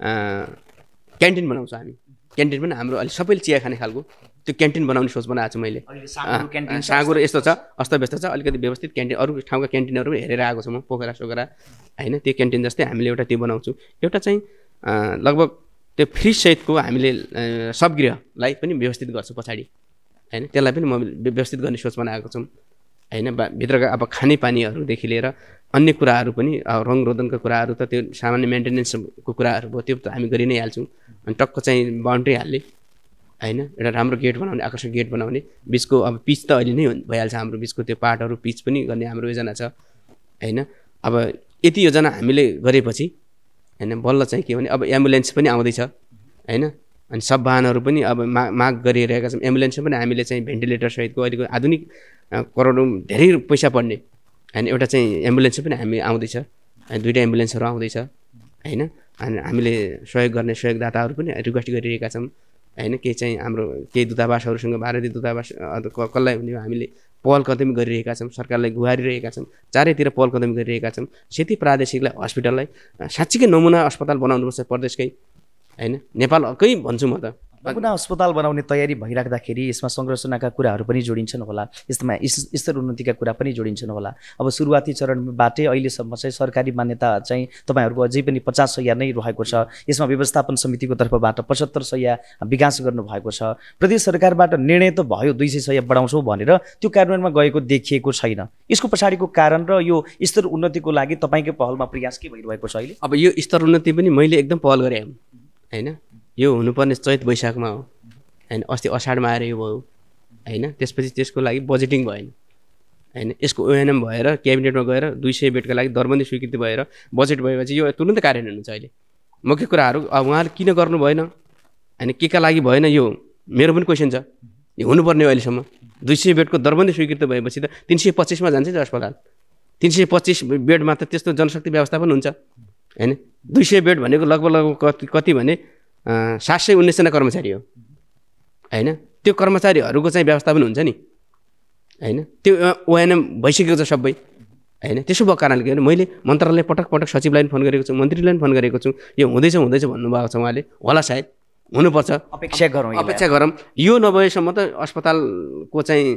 क्यान्टिन बनाउँछौँ हामी। क्यान्टिन पनि हाम्रो अहिले सबैले चिया खाने खालको त्यो क्यान्टिन बनाउने सोच बनाएको छु मैले। साँगुरो यस्तो छ, अस्तव्यस्त छ, अलिकति व्यवस्थित क्यान्टिन अरू ठाउँका क्यान्टिनहरू पनि हेरेर आएको छु म, पोखरा सोखरा होइन। त्यो क्यान्टिन जस्तै हामीले एउटा त्यो बनाउँछौँ। एउटा चाहिँ लगभग त्यो फ्रिज सहितको हामीले सबगृहलाई पनि व्यवस्थित गर्छु पछाडि हैन, त्यसलाई पनि म व्यवस्थित गर्ने सोच बनाएको छौँ हैन। भित्रका अब खानेपानीहरूदेखि लिएर अन्य कुराहरू पनि रङरोदनका कुराहरू त त्यो सामान्य मेन्टेनेन्सको कुराहरू भयो, त्यो त हामी गरि नै हाल्छौँ। अनि टक्क चाहिँ बााउन्ड्री हाल्ने हैन, एउटा राम्रो गेट बनाउने, आकर्षक गेट बनाउने, बिचको अब पिच त अहिले नै भइहाल्छ हाम्रो, बिचको त्यो पार्टहरू पिच पनि गर्ने हाम्रो योजना छ हैन। अब यति योजना हामीले गरेपछि हैन बल्ल चाहिँ के भने अब एम्बुलेन्स पनि आउँदैछ हैन, अनि सब वाहनहरू पनि अब माग गरिरहेका छौँ। एम्बुलेन्समा पनि हामीले चाहिँ भेन्टिलेटर सहितको अहिलेको आधुनिक करोडौँ धेरै पैसा पर्ने हैन एउटा चाहिँ एम्बुलेन्स पनि हामी आउँदैछ, अनि 2टा एम्बुलेन्सहरू आउँदैछ हैन। अनि हामीले सहयोग गर्ने सहयोगदाताहरू पनि रिक्वेस्ट गरिरहेका छौँ हैन। केही चाहिँ हाम्रो केही दूतावासहरूसँग भारतीय दूतावास कसलाई हुने हामीले पहल कदमी गरिरहेका छौँ, सरकारलाई गुहारिरहेका छौँ, चारैतिर पहल कदमी गरिरहेका छौँ। सेती प्रादेशिकलाई हस्पिटललाई साँच्चीकै नमुना अस्पताल बनाउनुपर्छ प्रदेशकै हैन, नेपालकै भन्छु म त। नमुना अस्पताल बनाउने तयारी भइराख्दाखेरि यसमा संरचनाका कुराहरू पनि जोडिन्छन् होला, यसमा स्तर उन्नतिका कुरा पनि जोडिन्छन् होला। अब सुरुवाती चरणबाटै अहिलेसम्म चाहिँ सरकारी मान्यता चाहिँ तपाईँहरूको अझै पनि 50 सय नै रहेको छ। यसमा व्यवस्थापन समितिको तर्फबाट 75 सय विकास गर्नुभएको छ। प्रदेश सरकारबाट निर्णय त भयो 200 सय बढाउँछौँ भनेर, त्यो कार्यान्वयनमा गएको देखिएको छैन। यसको पछाडिको कारण र यो स्तर उन्नतिको लागि तपाईँकै पहलमा प्रयास के भइरहेको छ अहिले? अब यो स्तर उन्नति पनि मैले एकदम पहल गरेँ हैन। यो हुनुपर्ने चैत वैशाखमा हो हैन, अस्ति असाढमा आएर यो भयो हैन। त्यसपछि त्यसको लागि बजेटिङ भएन हैन, यसको ओएनएम भएर क्याबिनेटमा गएर 200 बेडका लागि दरबन्दी स्वीकृति भएर बजेट भएपछि यो तुरुन्तै कार्यान्वयन हुन्छ। अहिले मुख्य कुराहरू अब उहाँले किन गर्नु भएन हैन, केका लागि भएन, यो मेरो पनि क्वेसन छ। यो हुनुपर्ने हो अहिलेसम्म। 200 बेडको दरबन्दी स्वीकृति भएपछि त 325 मा जान्छ नि अस्पताल। 325 बेडमा त त्यस्तो जनशक्ति व्यवस्थापन हुन्छ हैन। 200 बेड भनेको लगभग कति भने 719 जना कर्मचारी हो हैन। त्यो कर्मचारीहरूको चाहिँ व्यवस्थापन हुन्छ नि हैन, त्यो ओएनएम भइसकेको छ सबै हैन। त्यसो भएको कारणले के भने मैले मन्त्रालयलाई पटक पटक सचिवलाई पनि फोन गरेको छु, मन्त्रीलाई पनि फोन गरेको छु। यो हुँदैछ भन्नुभएको छ उहाँले, होला सायद हुनुपर्छ, अपेक्षा गरौँ। यो नभएसम्म त अस्पतालको चाहिँ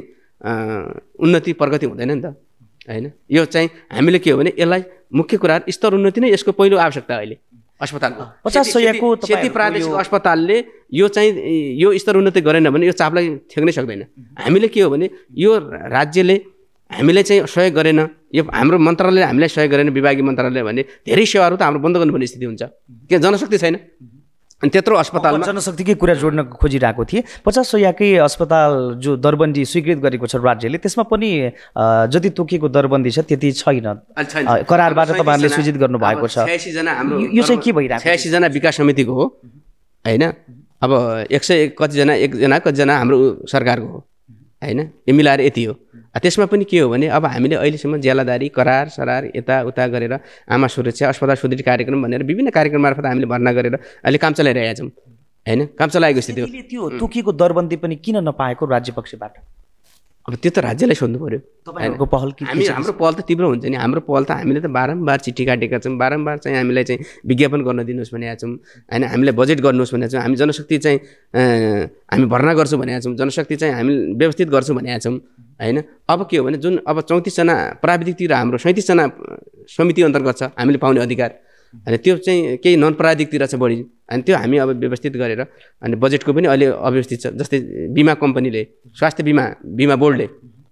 उन्नति प्रगति हुँदैन नि त हैन। यो चाहिँ हामीले के हो भने यसलाई मुख्य कुरा स्तर उन्नति नै यसको पहिलो आवश्यकता अहिले अस्पतालको। 50 सयको सेती प्रादेशिक अस्पतालले यो चाहिँ यो स्तर उन्नति गरेन भने यो चापलाई ठेक्नै सक्दैन। हामीले के हो भने यो राज्यले हामीलाई चाहिँ सहयोग गरेन, यो हाम्रो मन्त्रालयले हामीलाई सहयोग गरेन, विभागीय मन्त्रालयले भने धेरै सेवाहरू त हाम्रो बन्द गर्नुपर्ने स्थिति हुन्छ, किन जनशक्ति छैन। अनि त्यत्रो अस्पतालमा जनशक्तिकै कुरा जोड्न खोजिरहेको थिएँ। 50 सयकै अस्पताल जो दरबन्दी स्वीकृत गरेको छ राज्यले, त्यसमा पनि जति तोकिएको दरबन्दी छ त्यति छैन। करारबाट तपाईँहरूले सूचित गर्नुभएको छ। 86 जना हाम्रो यो चाहिँ के भइरहेको? 86 जना विकास समितिको हो हैन। अब 100 कतिजना हाम्रो सरकारको हो हैन। यो मिलाएर यति हो। त्यसमा पनि के हो भने अब हामीले अहिलेसम्म ज्यालादारी करार सरार यताउता गरेर आमा सुरक्षा अस्पताल सुदृढ कार्यक्रम भनेर विभिन्न कार्यक्रम मार्फत हामीले भर्ना गरेर अहिले काम चलाइरहेका छौँ हैन। काम चलाएको स्थिति हो। त्यो तोकिएको दरबन्दी पनि किन नपाएको राज्य पक्षबाट? अब त्यो त राज्यलाई सोध्नु पर्यो। तपाईँहरूको पहल के? हाम्रो पहल त तीव्र हुन्छ नि। हाम्रो पहल त हामीले त बारम्बार चिठी काटेका छौँ, बारम्बार चाहिँ हामीलाई चाहिँ विज्ञापन गर्न दिनुहोस् भनेका छौँ हैन। हामीलाई बजेट गर्नुहोस् भनेका छौँ, हामी जनशक्ति चाहिँ हामी भर्ना गर्छौँ भनेका छौँ, जनशक्ति चाहिँ हामी व्यवस्थित गर्छौँ भनेका छौँ हैन। अब के हो भने जुन अब 34 जना प्राविधिकतिर हाम्रो 37 जना समिति अन्तर्गत छ हामीले पाउने अधिकार अनि त्यो चाहिँ केही नन प्राविधिकतिर छ बढी अनि त्यो हामी अब व्यवस्थित गरेर अनि बजेटको पनि अहिले अव्यवस्थित छ जस्तै बिमा कम्पनीले स्वास्थ्य बिमा बोर्डले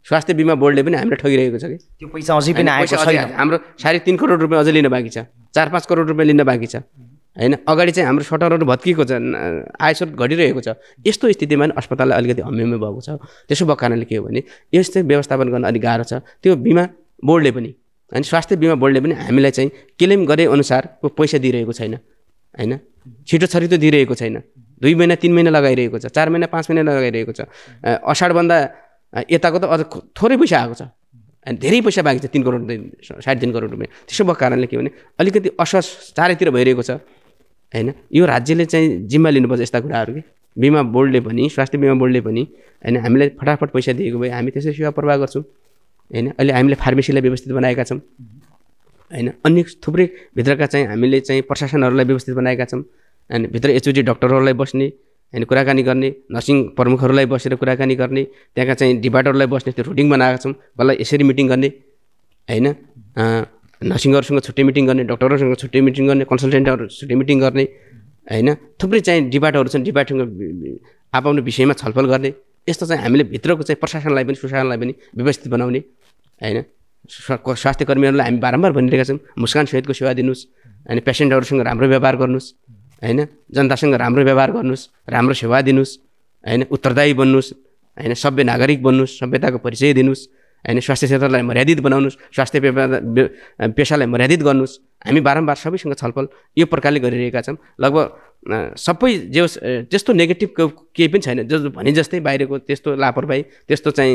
पनि हामीलाई ठगिरहेको छ कि त्यो पैसा अझै पनि आएको छैन हाम्रो 3.5 करोड रुपियाँ अझै लिन बाँकी छ 4-5 करोड रुपियाँ लिन बाँकी छ हैन अगाडि चाहिँ हाम्रो सटरहरू भत्किएको छ आयस्रोत घटिरहेको छ यस्तो स्थितिमा पनि अस्पताललाई अलिकति हम्मे भएको छ त्यसो भएको कारणले के हो भने यस चाहिँ व्यवस्थापन गर्न अलिक गाह्रो छ त्यो बिमा बोर्डले पनि अनि स्वास्थ्य बिमा बोर्डले पनि हामीलाई चाहिँ क्लेम गरे अनुसारको पैसा दिइरहेको छैन हैन छिटो छरितो दिइरहेको छैन 2 महिना 3 महिना लगाइरहेको छ 4 महिना 5 महिना लगाइरहेको छ अषाढभन्दा यताको त अझ थोरै पैसा आएको छ अनि धेरै पैसा बाँकी छ 3 करोड 3.5 करोड रुपियाँ त्यसो भएको कारणले के भने अलिकति असहज चारैतिर भइरहेको छ हैन यो राज्यले चाहिँ जिम्मा लिनुपर्छ यस्ता कुराहरू कि बिमा बोर्डले पनि स्वास्थ्य बिमा बोर्डले पनि हैन हामीलाई फटाफट पैसा दिएको भए हामी त्यसै सेवा प्रवाह गर्छौँ हैन अहिले हामीले फार्मेसीलाई व्यवस्थित बनाएका छौँ हैन अन्य थुप्रै भित्रका चाहिँ हामीले चाहिँ प्रशासनहरूलाई व्यवस्थित बनाएका छौँ अनि भित्र एचओडी डाक्टरहरूलाई बस्ने हैन कुराकानी गर्ने नर्सिङ प्रमुखहरूलाई बसेर कुराकानी गर्ने त्यहाँका चाहिँ डिपार्टरहरूलाई बस्ने त्यो रुटिन बनाएका छौँ बल्ल यसरी मिटिङ गर्ने हैन नर्सिङहरूसँग छुट्टै मिटिङ गर्ने डाक्टरहरूसँग छुट्टै मिटिङ गर्ने कन्सल्टेन्टहरू छुट्टै मिटिङ गर्ने हैन थुप्रै चाहिँ डिपार्टरहरू छन् डिपार्टसँग आफ्नो विषयमा छलफल गर्ने यस्तो चाहिँ हामीले भित्रको चाहिँ प्रशासनलाई पनि सुशासनलाई पनि व्यवस्थित बनाउने हैन स्वास्थ्य कर्मीहरूलाई हामी बारम्बार भनिरहेका छौँ मुस्कान सहितको सेवा दिनुहोस् अनि पेसेन्टहरूसँग राम्रो व्यवहार गर्नुहोस् हैन जनतासँग राम्रो व्यवहार गर्नुहोस् राम्रो सेवा दिनुहोस् हैन उत्तरदायी बन्नुहोस् हैन सभ्य नागरिक बन्नुहोस् सभ्यताको परिचय दिनुहोस् हैन स्वास्थ्य क्षेत्रलाई मर्यादित बनाउनुहोस् स्वास्थ्य पेसालाई मर्यादित गर्नुहोस् हामी बारम्बार सबैसँग छलफल यो प्रकारले गरिरहेका छौँ लगभग सबै जे त्यस्तो नेगेटिभ केही पनि छैन जो भने जस्तै बाहिरको त्यस्तो लापरवाही त्यस्तो चाहिँ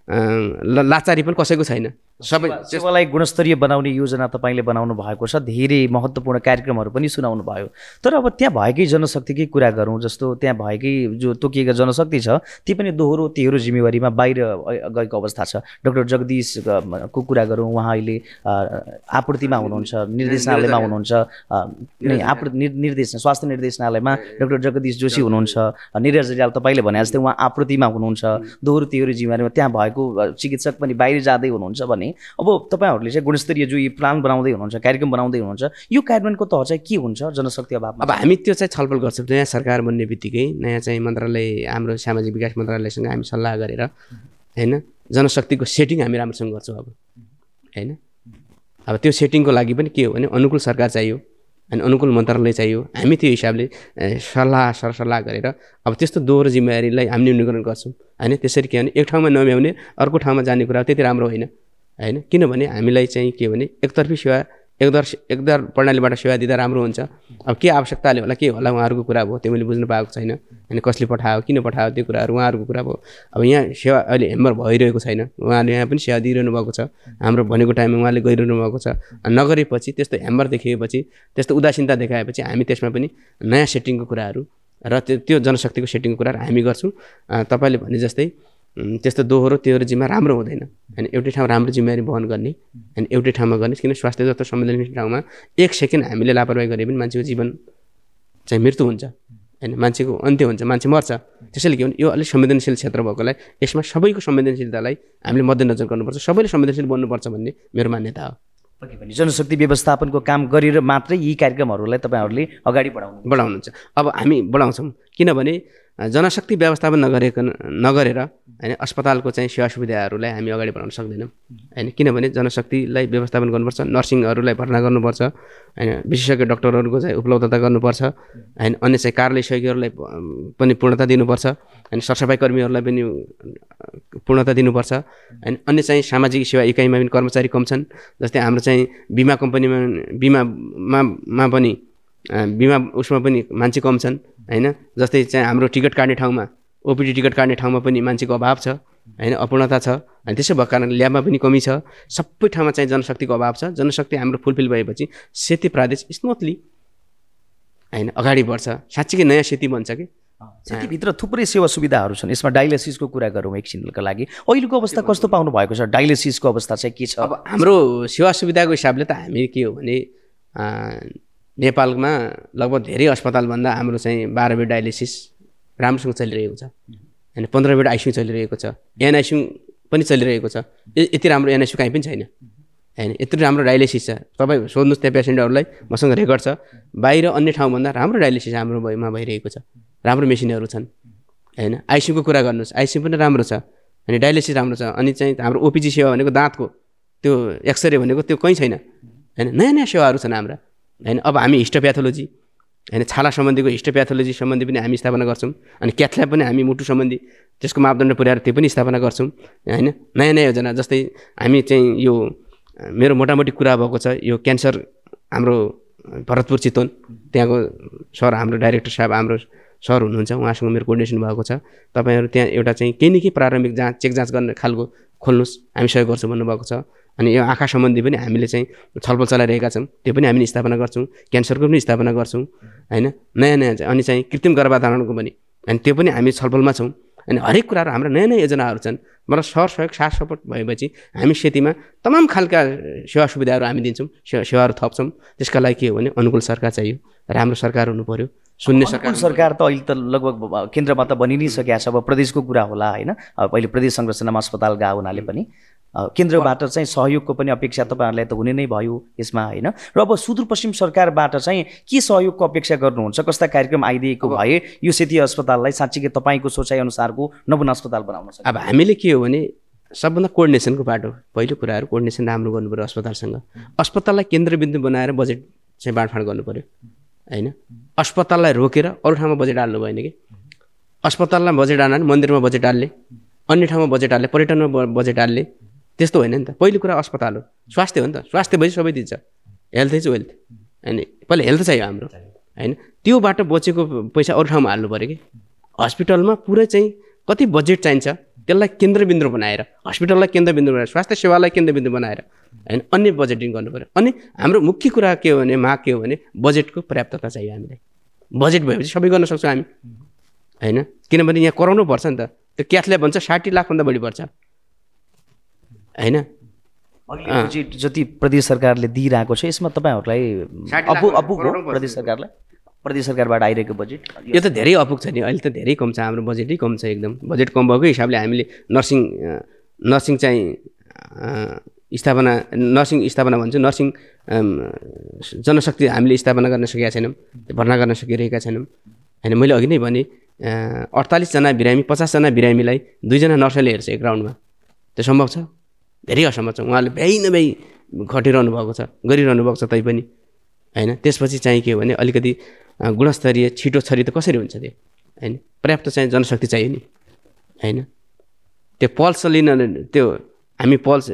लाचारी पनि कसैको छैन सबै सेवालाई गुणस्तरीय बनाउने योजना तपाईँले बनाउनु भएको छ धेरै महत्त्वपूर्ण कार्यक्रमहरू पनि सुनाउनु भयो तर अब त्यहाँ भएकै जनशक्तिकै कुरा गरौँ जस्तो त्यहाँ भएकै जो तोकिएका जनशक्ति छ ती पनि दोहोरो तेह्रो जिम्मेवारीमा बाहिर गएको अवस्था छ डाक्टर जगदीशको कुरा गरौँ उहाँ अहिले आपूर्तिमा हुनुहुन्छ निर्देशनालयमा हुनुहुन्छ स्वास्थ्य निर्देशनालयमा डाक्टर जगदीश जोशी हुनुहुन्छ निरज रिजाल तपाईँले भने जस्तै उहाँ आपूर्तिमा हुनुहुन्छ दोहोरो तेह्रो जिम्मेवारीमा त्यहाँ भएको चिकित्सक पनि बाहिर जाँदै हुनुहुन्छ भने अब तपाईँहरूले चाहिँ गुणस्तरीय जो प्लान बनाउँदै हुनुहुन्छ कार्यक्रम बनाउँदै हुनुहुन्छ यो कार्यान्वयनको तह चाहिँ के हुन्छ जनशक्ति अभावमा अब हामी त्यो चाहिँ छलफल गर्छौँ नयाँ सरकार बन्ने बित्तिकै नयाँ चाहिँ मन्त्रालय हाम्रो सामाजिक विकास मन्त्रालयसँग हामी सल्लाह गरेर हैन जनशक्तिको सेटिङ हामी राम्रोसँग गर्छौँ अब हैन अब त्यो सेटिङको लागि पनि के हो भने अनुकूल सरकार चाहियो अनि अनुकूल मन्त्रालय चाहियो हामी त्यो हिसाबले सरसल्लाह गरेर अब त्यस्तो दोहोरो जिम्मेवारीलाई हामी न्यूनीकरण गर्छौँ हैन त्यसरी के भने एक ठाउँमा नभ्याउने अर्को ठाउँमा जाने कुरा त्यति राम्रो होइन हैन किनभने हामीलाई चाहिँ के भने एकतर्फी सेवा एकदर प्रणालीबाट सेवा दिँदा राम्रो हुन्छ अब के आवश्यकताले होला के होला उहाँहरूको कुरा भयो त्यो मैले बुझ्नु पाएको छैन अनि कसले पठायो किन पठायो त्यो कुराहरू उहाँहरूको कुरा भयो अब यहाँ सेवा अहिले हेम्बर भइरहेको छैन उहाँले यहाँ पनि सेवा दिइरहनु भएको छ हाम्रो भनेको टाइममा उहाँले गइरहनु भएको छ नगरेपछि त्यस्तो हेम्बर देखेपछि त्यस्तो उदासीनता देखाएपछि हामी त्यसमा पनि नयाँ सेटिङको कुराहरू र त्यो जनशक्तिको सेटिङको कुराहरू हामी गर्छौँ तपाईँले भने जस्तै त्यस्तो दोहोरो तेह्रो जिम्मा राम्रो हुँदैन अनि एउटै ठाउँ राम्रो जिम्मेवारी वहन गर्ने अनि एउटै ठाउँमा गर्ने किन स्वास्थ्य जस्तो संवेदनशील ठाउँमा 1 सेकेन्ड हामीले लापरवाही गरे पनि मान्छेको जीवन चाहिँ मृत्यु हुन्छ हैन मान्छेको अन्त्य हुन्छ मान्छे मर्छ त्यसैले के भने यो अलिक संवेदनशील क्षेत्र भएकोलाई यसमा सबैको संवेदनशीलतालाई हामीले मध्यनजर गर्नुपर्छ सबैले संवेदनशील बन्नुपर्छ भन्ने मेरो मान्यता हो पक्कै पनि जनशक्ति व्यवस्थापनको काम गरेर मात्रै यी कार्यक्रमहरूलाई तपाईँहरूले अगाडि बढाउनुहुन्छ अब हामी बढाउँछौँ किनभने जनशक्ति व्यवस्थापन नगरेर हैन अस्पतालको चाहिँ सेवा सुविधाहरूलाई हामी अगाडि बढाउन सक्दैनौँ हैन किनभने जनशक्तिलाई व्यवस्थापन गर्नुपर्छ नर्सिङहरूलाई भर्ना गर्नुपर्छ हैन विशेषज्ञ डाक्टरहरूको चाहिँ उपलब्धता गर्नुपर्छ हैन अन्य चाहिँ कार्यालय सहयोगीहरूलाई पनि पूर्णता दिनुपर्छ हैन सरसफाइ कर्मीहरूलाई पनि पूर्णता दिनुपर्छ हैन अन्य चाहिँ सामाजिक सेवा इकाइमा पनि कर्मचारी कम छन् जस्तै हाम्रो चाहिँ बिमा कम्पनीमा बिमामा पनि बिमा उसमा पनि मान्छे कम छन् हैन जस्तै चाहिँ हाम्रो टिकट काट्ने ठाउँमा ओपीडी टिकट काट्ने ठाउँमा पनि मान्छेको अभाव छ हैन अपूर्णता छ अनि त्यसो भएको कारणले ल्याबमा पनि कमी छ सबै ठाउँमा चाहिँ जनशक्तिको अभाव छ जनशक्ति हाम्रो फुलफिल भएपछि सेती प्रदेश स्मुथली हैन अगाडि बढ्छ साँच्चीकै नयाँ सेती बन्छ कि सेतीभित्र थुप्रै सेवा सुविधाहरू छन् यसमा डायलिसिसको कुरा गरौँ एकछिनको लागि अहिलेको अवस्था कस्तो पाउनु भएको छ डायलिसिसको अवस्था चाहिँ के छ अब हाम्रो सेवा सुविधाको हिसाबले त हामी के हो भने नेपालमा लगभग धेरै अस्पतालभन्दा हाम्रो चाहिँ 12 बेड डायलिसिस राम्रोसँग चलिरहेको छ अनि 15 बेड आइसियु चलिरहेको छ एनआइसियु पनि चलिरहेको छ यति राम्रो एनआइसियु कहीँ पनि छैन हैन। यत्रो राम्रो डायलिसिस छ, तपाईँ सोध्नुहोस् त्यहाँ पेसेन्टहरूलाई, मसँग रेकर्ड छ, बाहिर अन्य ठाउँभन्दा राम्रो डायलिसिस हाम्रोमा भइरहेको छ, राम्रो मेसिनहरू छन् हैन। आइसियुको कुरा गर्नुहोस्, आइसियु पनि राम्रो छ, अनि डायलिसिस राम्रो छ। अनि चाहिँ हाम्रो ओपिजी सेवा भनेको दाँतको त्यो एक्सरे भनेको त्यो कहीँ छैन हैन। नयाँ नयाँ सेवाहरू छन् हाम्रा हैन। अब हामी हिस्टोप्याथोलोजी हैन, छाला सम्बन्धीको हिस्टोप्याथोलोजी सम्बन्धी पनि हामी स्थापना गर्छौँ, अनि क्याथल्याब पनि हामी मुटु सम्बन्धी त्यसको मापदण्ड पुर्याएर त्यो पनि स्थापना गर्छौँ हैन। नयाँ नयाँ योजना, जस्तै हामी चाहिँ यो मेरो मोटामोटी कुरा भएको छ, यो क्यान्सर हाम्रो भरतपुर चितवन त्यहाँको सर, हाम्रो डाइरेक्टर साहब हाम्रो सर हुनुहुन्छ, उहाँसँग मेरो कोर्डिनेसन भएको छ। तपाईँहरू त्यहाँ एउटा चाहिँ केही न केही प्रारम्भिक चेक जाँच गर्ने खालको खोल्नुहोस्, हामी सहयोग गर्छौँ भन्नुभएको छ। अनि यो आँखा सम्बन्धी पनि हामीले चाहिँ छलफल चलाइरहेका छौँ, त्यो पनि हामीले स्थापना गर्छौँ, क्यान्सरको पनि स्थापना गर्छौँ हैन। नयाँ नयाँ चाहिँ अनि चाहिँ कृत्रिम गर्भधारणको पनि, अनि त्यो पनि हामी छलफलमा छौँ। अनि हरेक कुराहरू हाम्रो नयाँ नयाँ योजनाहरू छन्। मलाई सहयोग साथ सपोर्ट भएपछि हामी सेतीमा तमाम खालका सेवा सुविधाहरू हामी दिन्छौँ, सेवाहरू थप्छौँ। त्यसका लागि के हो भने अनुकूल सरकार चाहियो, राम्रो सरकार हुनु पर्यो, सुन्ने सरकार त अहिले त लगभग केन्द्रमा त बनि नै सकेको छ। अब प्रदेशको कुरा होला हैन, अब पहिले प्रदेश संरचनामा अस्पताल गएको हुनाले पनि केन्द्रबाट चाहिँ सहयोगको पनि अपेक्षा तपाईँहरूलाई त हुने नै भयो यसमा हैन। र अब सुदूरपश्चिम सरकारबाट चाहिँ के सहयोगको अपेक्षा गर्नुहुन्छ? कस्ता कार्यक्रम आइदिएको भए यो सेती अस्पताललाई साँच्चीकै तपाईँको सोचाइ अनुसारको नमुना अस्पताल बनाउन सक्छ? अब हामीले के हो भने सबभन्दा कोर्डिनेसनको बाटो, पहिलो कुराहरू कोर्डिनेसन राम्रो गर्नु पऱ्यो अस्पतालसँग। अस्पताललाई केन्द्रबिन्दु बनाएर बजेट चाहिँ बाँडफाँड गर्नु पऱ्यो हैन। अस्पताललाई रोकेर अरू ठाउँमा बजेट हाल्नु भएन कि। अस्पताललाई बजेट हाल्ने, मन्दिरमा बजेट हाल्ने, अन्य ठाउँमा बजेट हाल्ने, पर्यटनमा बजेट हाल्ने, त्यस्तो होइन नि त। पहिलो कुरा अस्पताल हो, स्वास्थ्य हो नि त। स्वास्थ्य भएपछि सबै दिन्छ, हेल्थ इज वेल्थ अनि पहिला हेल्थ चाहियो हाम्रो हैन। त्योबाट बचेको पैसा अरू ठाउँमा हाल्नु पऱ्यो कि। हस्पिटलमा पुरै चाहिँ कति बजेट चाहिन्छ त्यसलाई केन्द्रबिन्दु बनाएर, हस्पिटललाई केन्द्रबिन्दु बनाएर, स्वास्थ्य सेवालाई केन्द्रबिन्दु बनाएर हैन, अन्य बजेटिङ गर्नु पऱ्यो। अनि हाम्रो मुख्य कुरा के हो भने, माग के हो भने बजेटको पर्याप्तता चाहियो हामीलाई। बजेट भएपछि सबै गर्न सक्छौँ हामी हैन। किनभने यहाँ कराउनु पर्छ नि त। त्यो क्याथले भन्छ 60 लाखभन्दा बढी पर्छ हैन। बजेट जति प्रदेश सरकारले दिइरहेको छ यसमा तपाईँहरूलाई अपुग हो? प्रदेश सरकारबाट आइरहेको बजेट यो त धेरै अपुग छ नि। अहिले त धेरै कम छ, हाम्रो बजेटै कम छ एकदम। बजेट कम भएको हिसाबले हामीले नर्सिङ चाहिँ स्थापना भन्छ, नर्सिङ जनशक्ति हामीले स्थापना गर्न सकेका छैनौँ, भर्ना गर्न सकिरहेका छैनौँ हैन। मैले अघि नै भने 48 जना बिरामी, 50 जना बिरामीलाई 2 जना नर्सले हेर्छ एक राउन्डमा। त्यो सम्भव छ? धेरै असम्भव छ। उहाँले भ्याइ नभ्याइ खटिरहनु भएको छ, गरिरहनु भएको छ तैपनि हैन। त्यसपछि चाहिँ के हो भने अलिकति गुणस्तरीय छिटो छरी त कसरी हुन्छ त्यो हैन। पर्याप्त चाहिँ जनशक्ति चाहियो नि हैन। त्यो पल्स लिन, त्यो हामी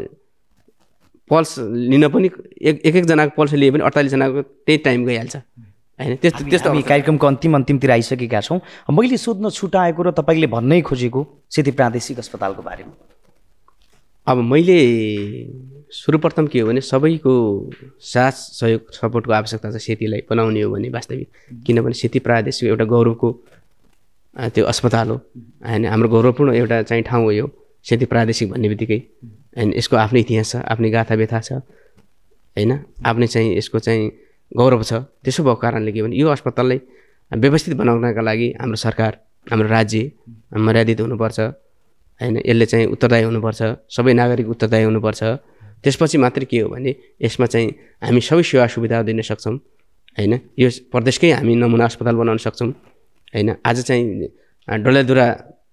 पल्स लिन पनि एक-एकजनाको पल्स लिए पनि 48 जनाको त्यही टाइम गइहाल्छ हैन। त्यस्तो हामी कार्यक्रमको अन्तिमतिर आइसकेका छौँ। मैले सोध्न छुटाएको र तपाईँले भन्नै खोजेको सेती प्रादेशिक अस्पतालको बारेमा, अब मैले सर्वप्रथम के हो भने सबैको साथ सहयोग सपोर्टको आवश्यकता छ सेतीलाई बनाउने हो भने वास्तविक। किनभने सेती प्रादेशिक एउटा गौरवको त्यो अस्पताल हो हैन। हाम्रो गौरवपूर्ण एउटा चाहिँ ठाउँ हो यो सेती प्रादेशिक भन्ने बित्तिकै हैन। यसको आफ्नै इतिहास छ, आफ्नै गाथा व्यथा छ हैन, आफ्नै चाहिँ यसको चाहिँ गौरव छ। त्यसो भएको कारणले के भने यो अस्पताललाई व्यवस्थित बनाउनका लागि हाम्रो सरकार, हाम्रो राज्य मर्यादित हुनुपर्छ हैन। यसले चाहिँ उत्तरदायी हुनुपर्छ, सबै नागरिक उत्तरदायी हुनुपर्छ। त्यसपछि मात्रै के हो भने यसमा चाहिँ हामी सबै सेवा सुविधा दिन सक्छौँ हैन। यो प्रदेशकै हामी नमुना अस्पताल बनाउन सक्छौँ हैन। आज चाहिँ डडेलधुरा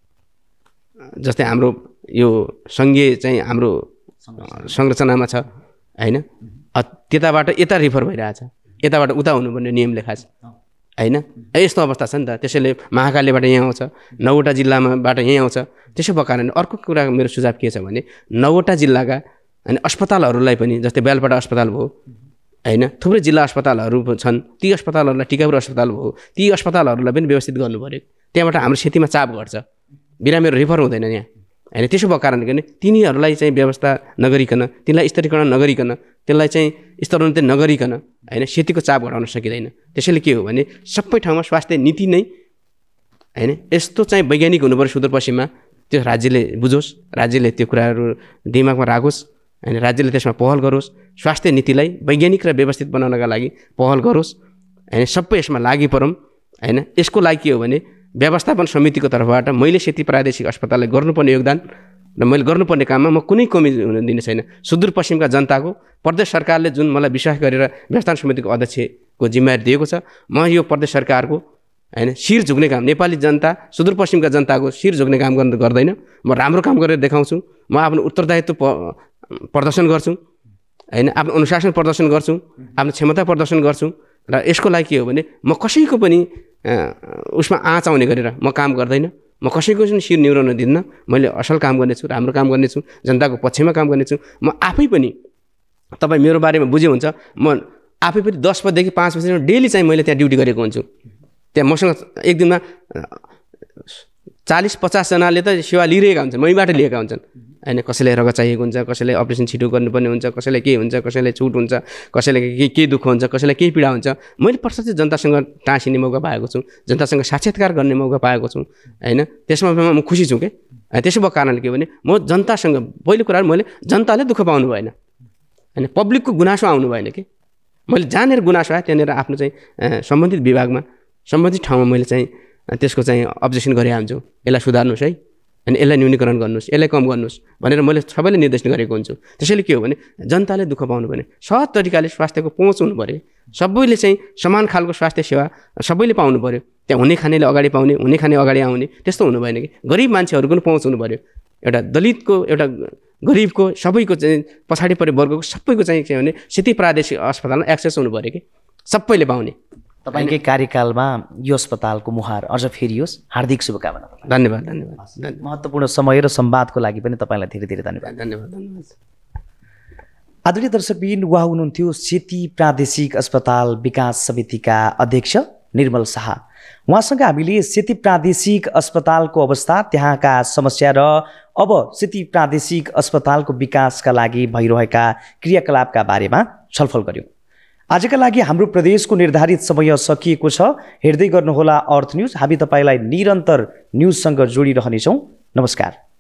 जस्तै हाम्रो यो सङ्घीय चाहिँ हाम्रो संरचनामा छ हैन। त्यताबाट यता रिफर भइरहेछ, यताबाट उता हुनुपर्ने नियम लेखा छ हैन। यस्तो अवस्था छ नि त। त्यसैले महाकालीबाट यहाँ आउँछ, 9वटा जिल्लाबाट यहीँ आउँछ। त्यसो भएको कारणले अर्को कुरा मेरो सुझाव के छ भने 9वटा जिल्लाका अनि अस्पतालहरूलाई पनि, जस्तै बेलपाटा अस्पताल भयो हैन, थुप्रै जिल्ला अस्पतालहरू छन्, ती अस्पतालहरूलाई, टिकापुर अस्पताल भयो, ती अस्पतालहरूलाई पनि व्यवस्थित गर्नु पऱ्यो। त्यहाँबाट हाम्रो सेतीमा चाप घट्छ, बिरामीहरू रिफर हुँदैन यहाँ हैन। त्यसो भएको कारणले पनि तिनीहरूलाई चाहिँ व्यवस्था नगरिकन, तिनलाई स्तरीकरण नगरिकन, त्यसलाई चाहिँ स्तरोन्नति नगरिकन हैन सेतीको चाप घटाउन सकिँदैन। त्यसैले के हो भने सबै ठाउँमा स्वास्थ्य नीति नै हैन यस्तो चाहिँ वैज्ञानिक हुनुपर्छ सुदूरपश्चिममा। त्यो राज्यले बुझोस्, राज्यले त्यो कुराहरू दिमागमा राखोस् हैन। राज्यले त्यसमा पहल गरोस्, स्वास्थ्य नीतिलाई वैज्ञानिक र व्यवस्थित बनाउनका लागि पहल गरोस् हैन। सबै यसमा लागि परौँ हैन। यसको लागि के हो भने व्यवस्थापन समितिको तर्फबाट मैले सेती प्रादेशिक अस्पताललाई गर्नुपर्ने योगदान र मैले गर्नुपर्ने काममा म कुनै कमी हुन दिने छैन। सुदूरपश्चिमका जनताको प्रदेश सरकारले जुन मलाई विश्वास गरेर व्यवस्थापन समितिको अध्यक्षको जिम्मेवारी दिएको छ, म यो प्रदेश सरकारको हैन शिर झुक्ने काम, नेपाली जनता सुदूरपश्चिमका जनताको शिर झुक्ने काम गर्दैन। म राम्रो काम गरेर देखाउँछु, म आफ्नो उत्तरदायित्व प्रदर्शन गर्छु हैन, आफ्नो अनुशासन प्रदर्शन गर्छु, आफ्नो क्षमता प्रदर्शन गर्छु। र यसको लागि के हो भने म कसैको पनि उसमा आँच आउने गरेर म काम गर्दैन, म कसैको पनि शिर निहुराउन दिन्न। मैले असल काम गर्नेछु, राम्रो काम गर्नेछु, जनताको पक्षमा काम गर्नेछु। म आफै पनि तपाईँ मेरो बारेमा बुझे हुन्छ, म आफै पनि 10 बजेदेखि 5 बजेसम्म डेली चाहिँ मैले त्यहाँ ड्युटी गरेको हुन्छु। त्यहाँ मसँग एक दिनमा 40-50 जनाले त सेवा लिइरहेका हुन्छन्, मैबाट लिएका हुन्छन् हैन। कसैलाई रगत चाहिएको हुन्छ, कसैलाई अपरेसन छिटो गर्नुपर्ने हुन्छ, कसैलाई के हुन्छ, कसैलाई छुट हुन्छ, कसैलाई के दुःख हुन्छ, कसैलाई के पीडा हुन्छ। मैले प्रत्यक्ष जनतासँग टाँसिने मौका पाएको छु, जनतासँग साक्षात्कार गर्ने मौका पाएको छु हैन। त्यसमा म खुसी छु के। त्यसो भएको कारणले के भने म जनतासँग पहिलो कुरा मैले जनताले दुःख पाउनु भएन हैन, पब्लिकको गुनासो आउनु भएन कि। मैले जहाँनिर गुनासो आयो त्यहाँनिर आफ्नो चाहिँ सम्बन्धित विभागमा सम्बन्धित ठाउँमा मैले चाहिँ त्यसको चाहिँ अब्जेक्सन गरे हुन्छु। यसलाई सुधार्नुहोस् है, अनि यसलाई न्यूनीकरण गर्नुहोस्, यसलाई कम गर्नुहोस् भनेर मैले सबैले निर्देशन गरेको हुन्छु। त्यसैले के हो भने जनताले दुःख पाउनु भने सहज तरिकाले स्वास्थ्यको पहुँच हुनु पऱ्यो। सबैले चाहिँ समान खालको स्वास्थ्य सेवा सबैले पाउनु पऱ्यो। त्यहाँ हुने खानेले अगाडि पाउने, हुने खाने अगाडि आउने, त्यस्तो हुनु भएन कि। गरिब मान्छेहरूको पनि पहुँच हुनु पऱ्यो। एउटा दलितको, एउटा गरिबको, सबैको चाहिँ पछाडि परे वर्गको सबैको चाहिँ के भने सिटी प्रादेशिक अस्पतालमा एक्सेस हुनु पऱ्यो कि, सबैले पाउने। तपाईँकै कार्यकालमा यो अस्पतालको मुहार अझ फेरियोस्। हार्दिक शुभकामना। धन्यवाद धन्यवाद। महत्त्वपूर्ण समय र संवादको लागि पनि तपाईँलाई धेरै धेरै धन्यवाद। धन्यवाद धन्यवाद। आदरणीय दर्शकबिन, उहाँ हुनुहुन्थ्यो सेती प्रादेशिक अस्पताल विकास समितिका अध्यक्ष निर्मल शाह। उहाँसँग हामीले सेती प्रादेशिक अस्पतालको अवस्था, त्यहाँका समस्या र अब सेती प्रादेशिक अस्पतालको विकासका लागि भइरहेका क्रियाकलापका बारेमा छलफल गऱ्यौँ। आजका लागि हाम्रो प्रदेशको निर्धारित समय सकिएको छ। हेर्दै गर्नुहोला अर्थ न्यूज। हामी तपाईँलाई निरन्तर न्यूजसँग जोडिरहनेछौँ। नमस्कार।